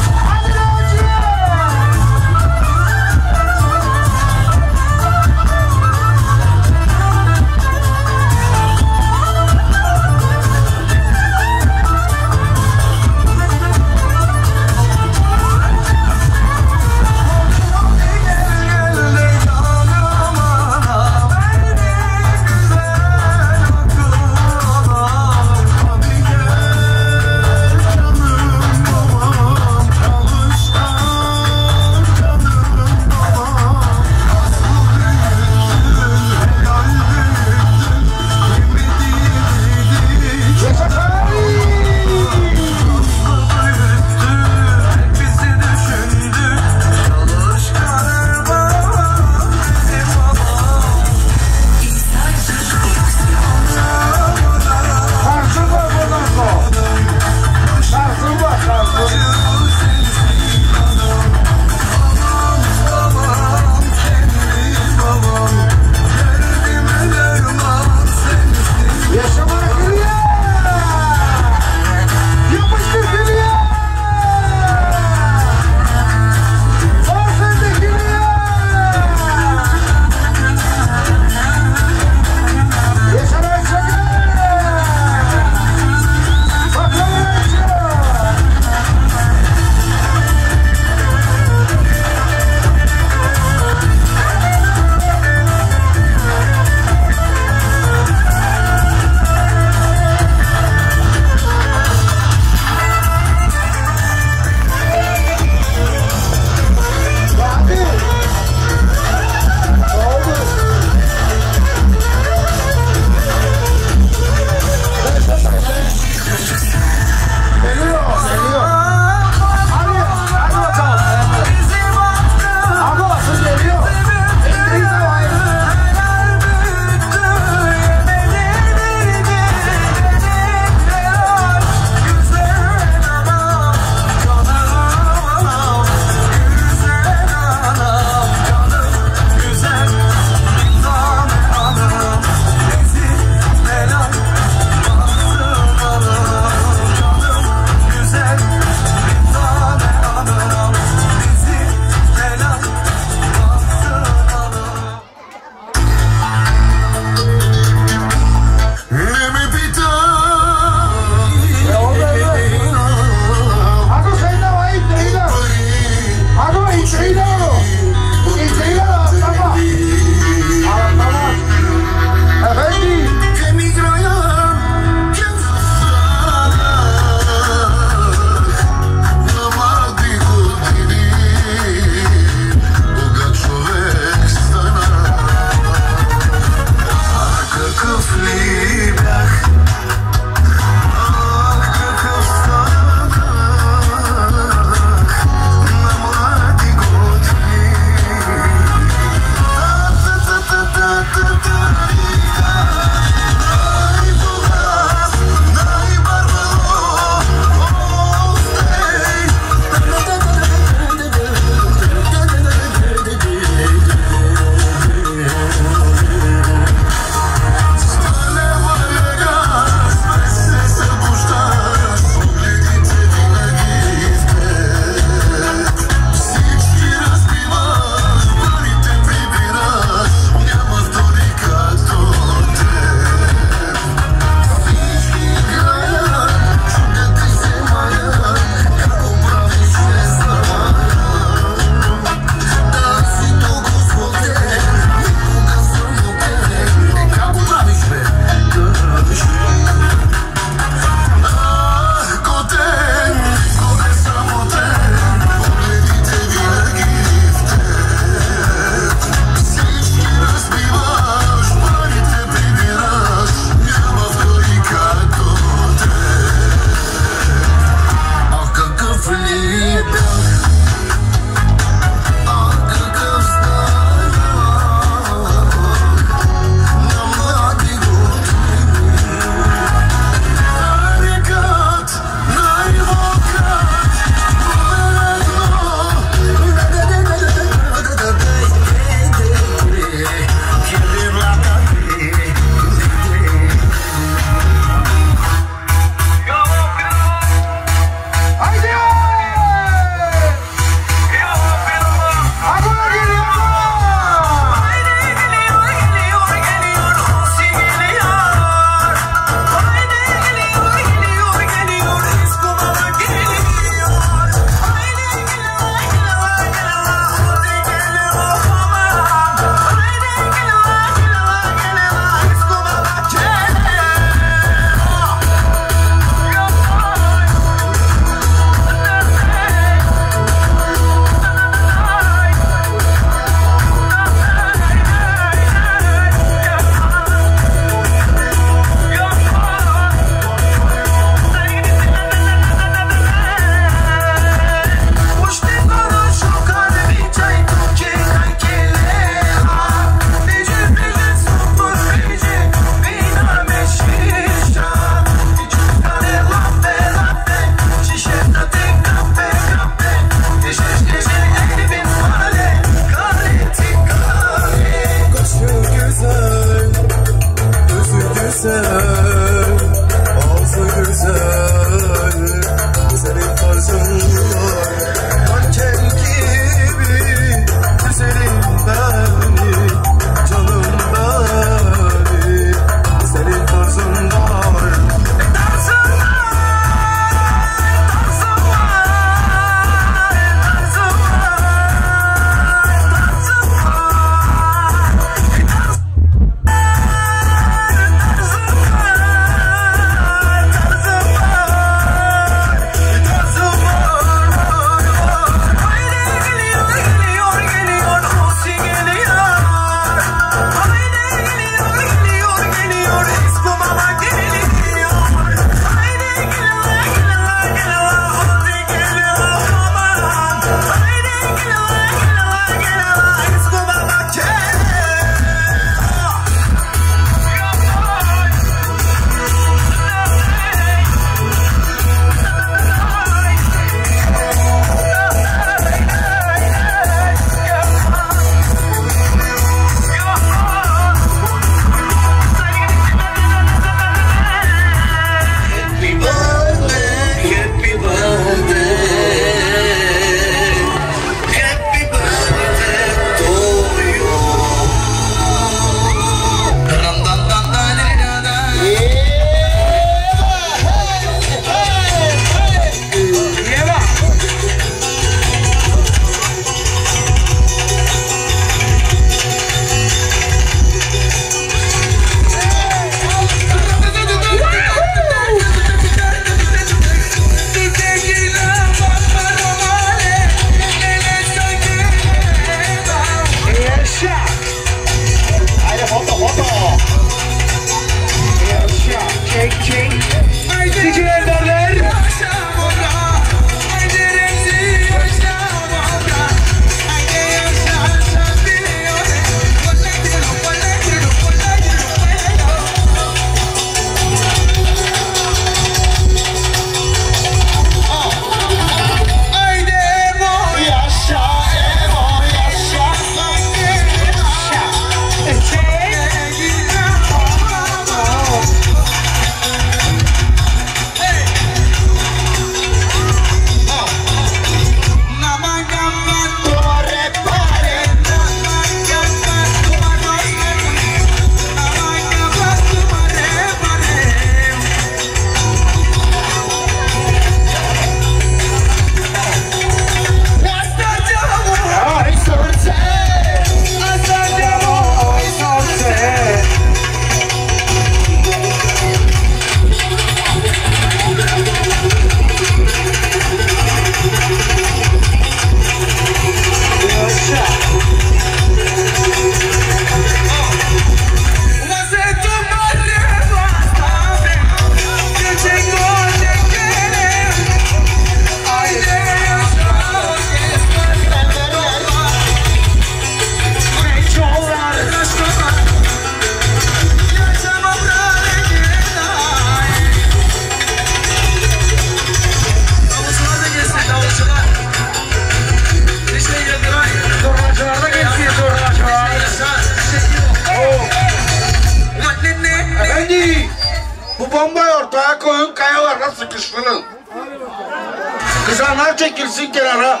sıkıştırın. Kızanlar çekilsin kenara.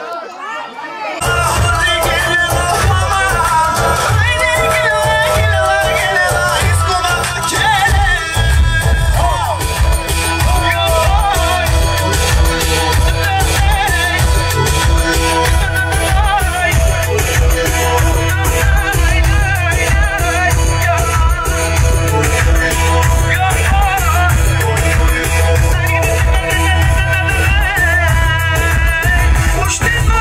Usted no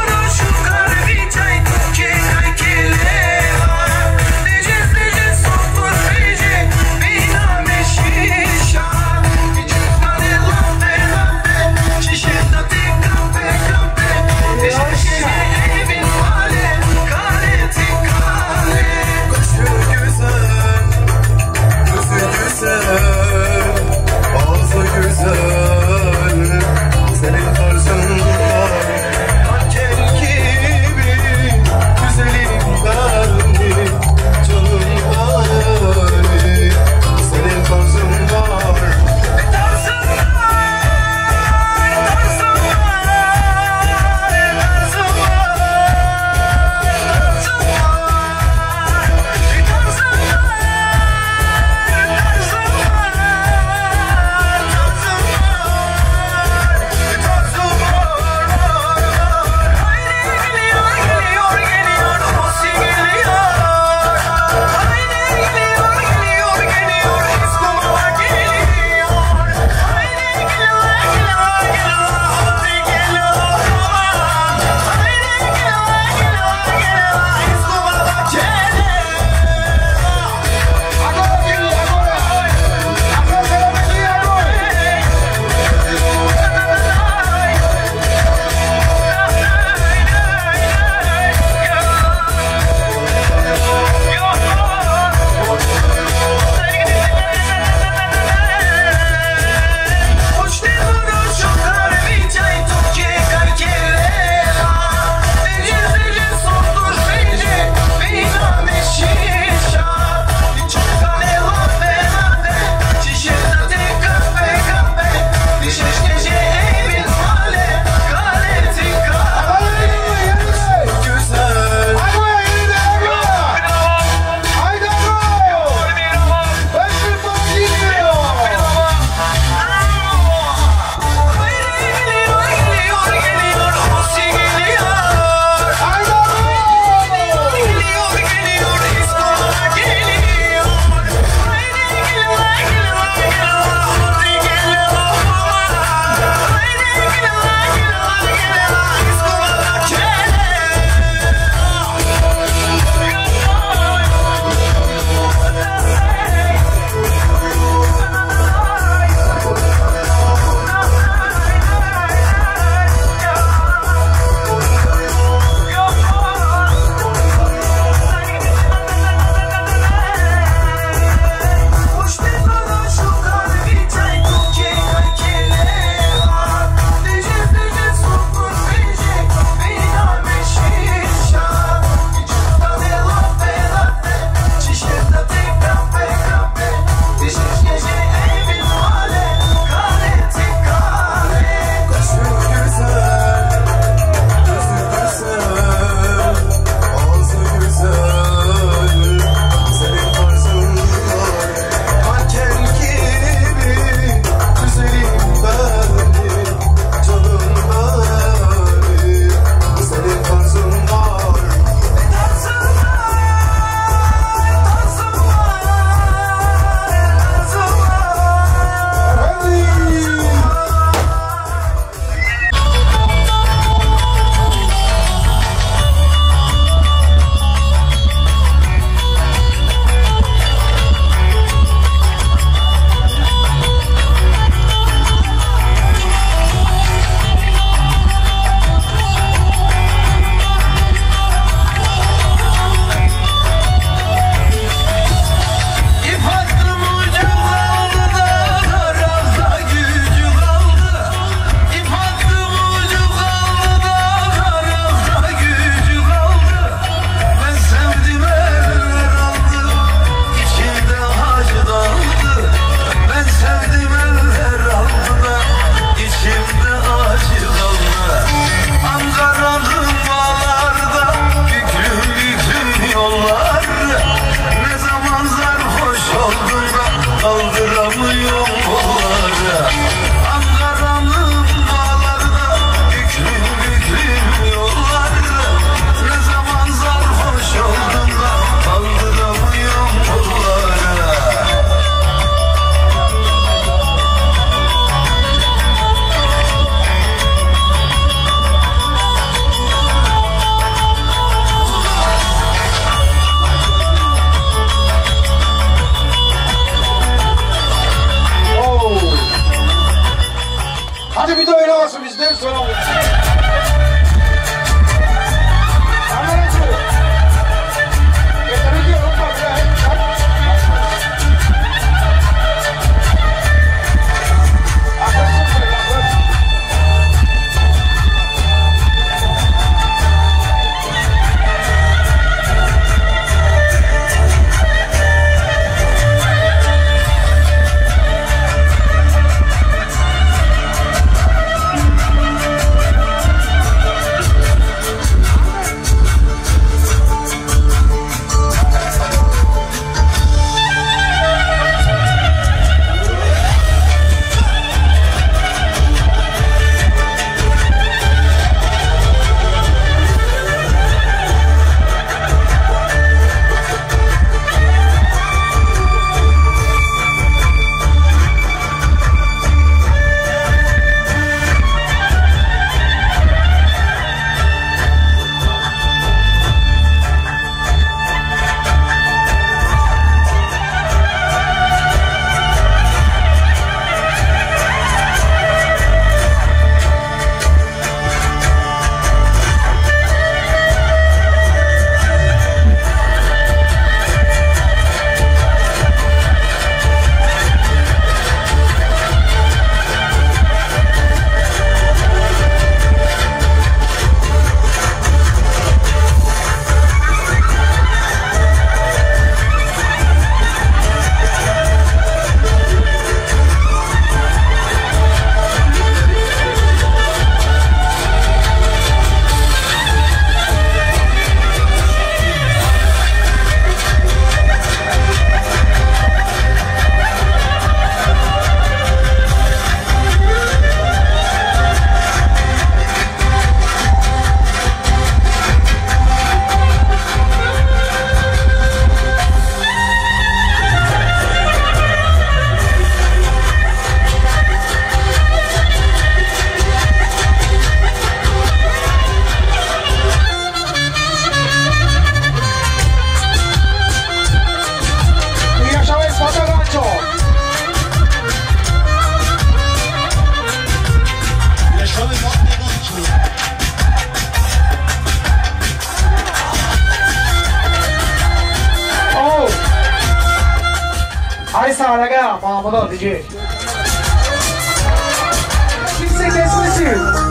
Ahí está, raga, vamos, D J. Quem você quer esse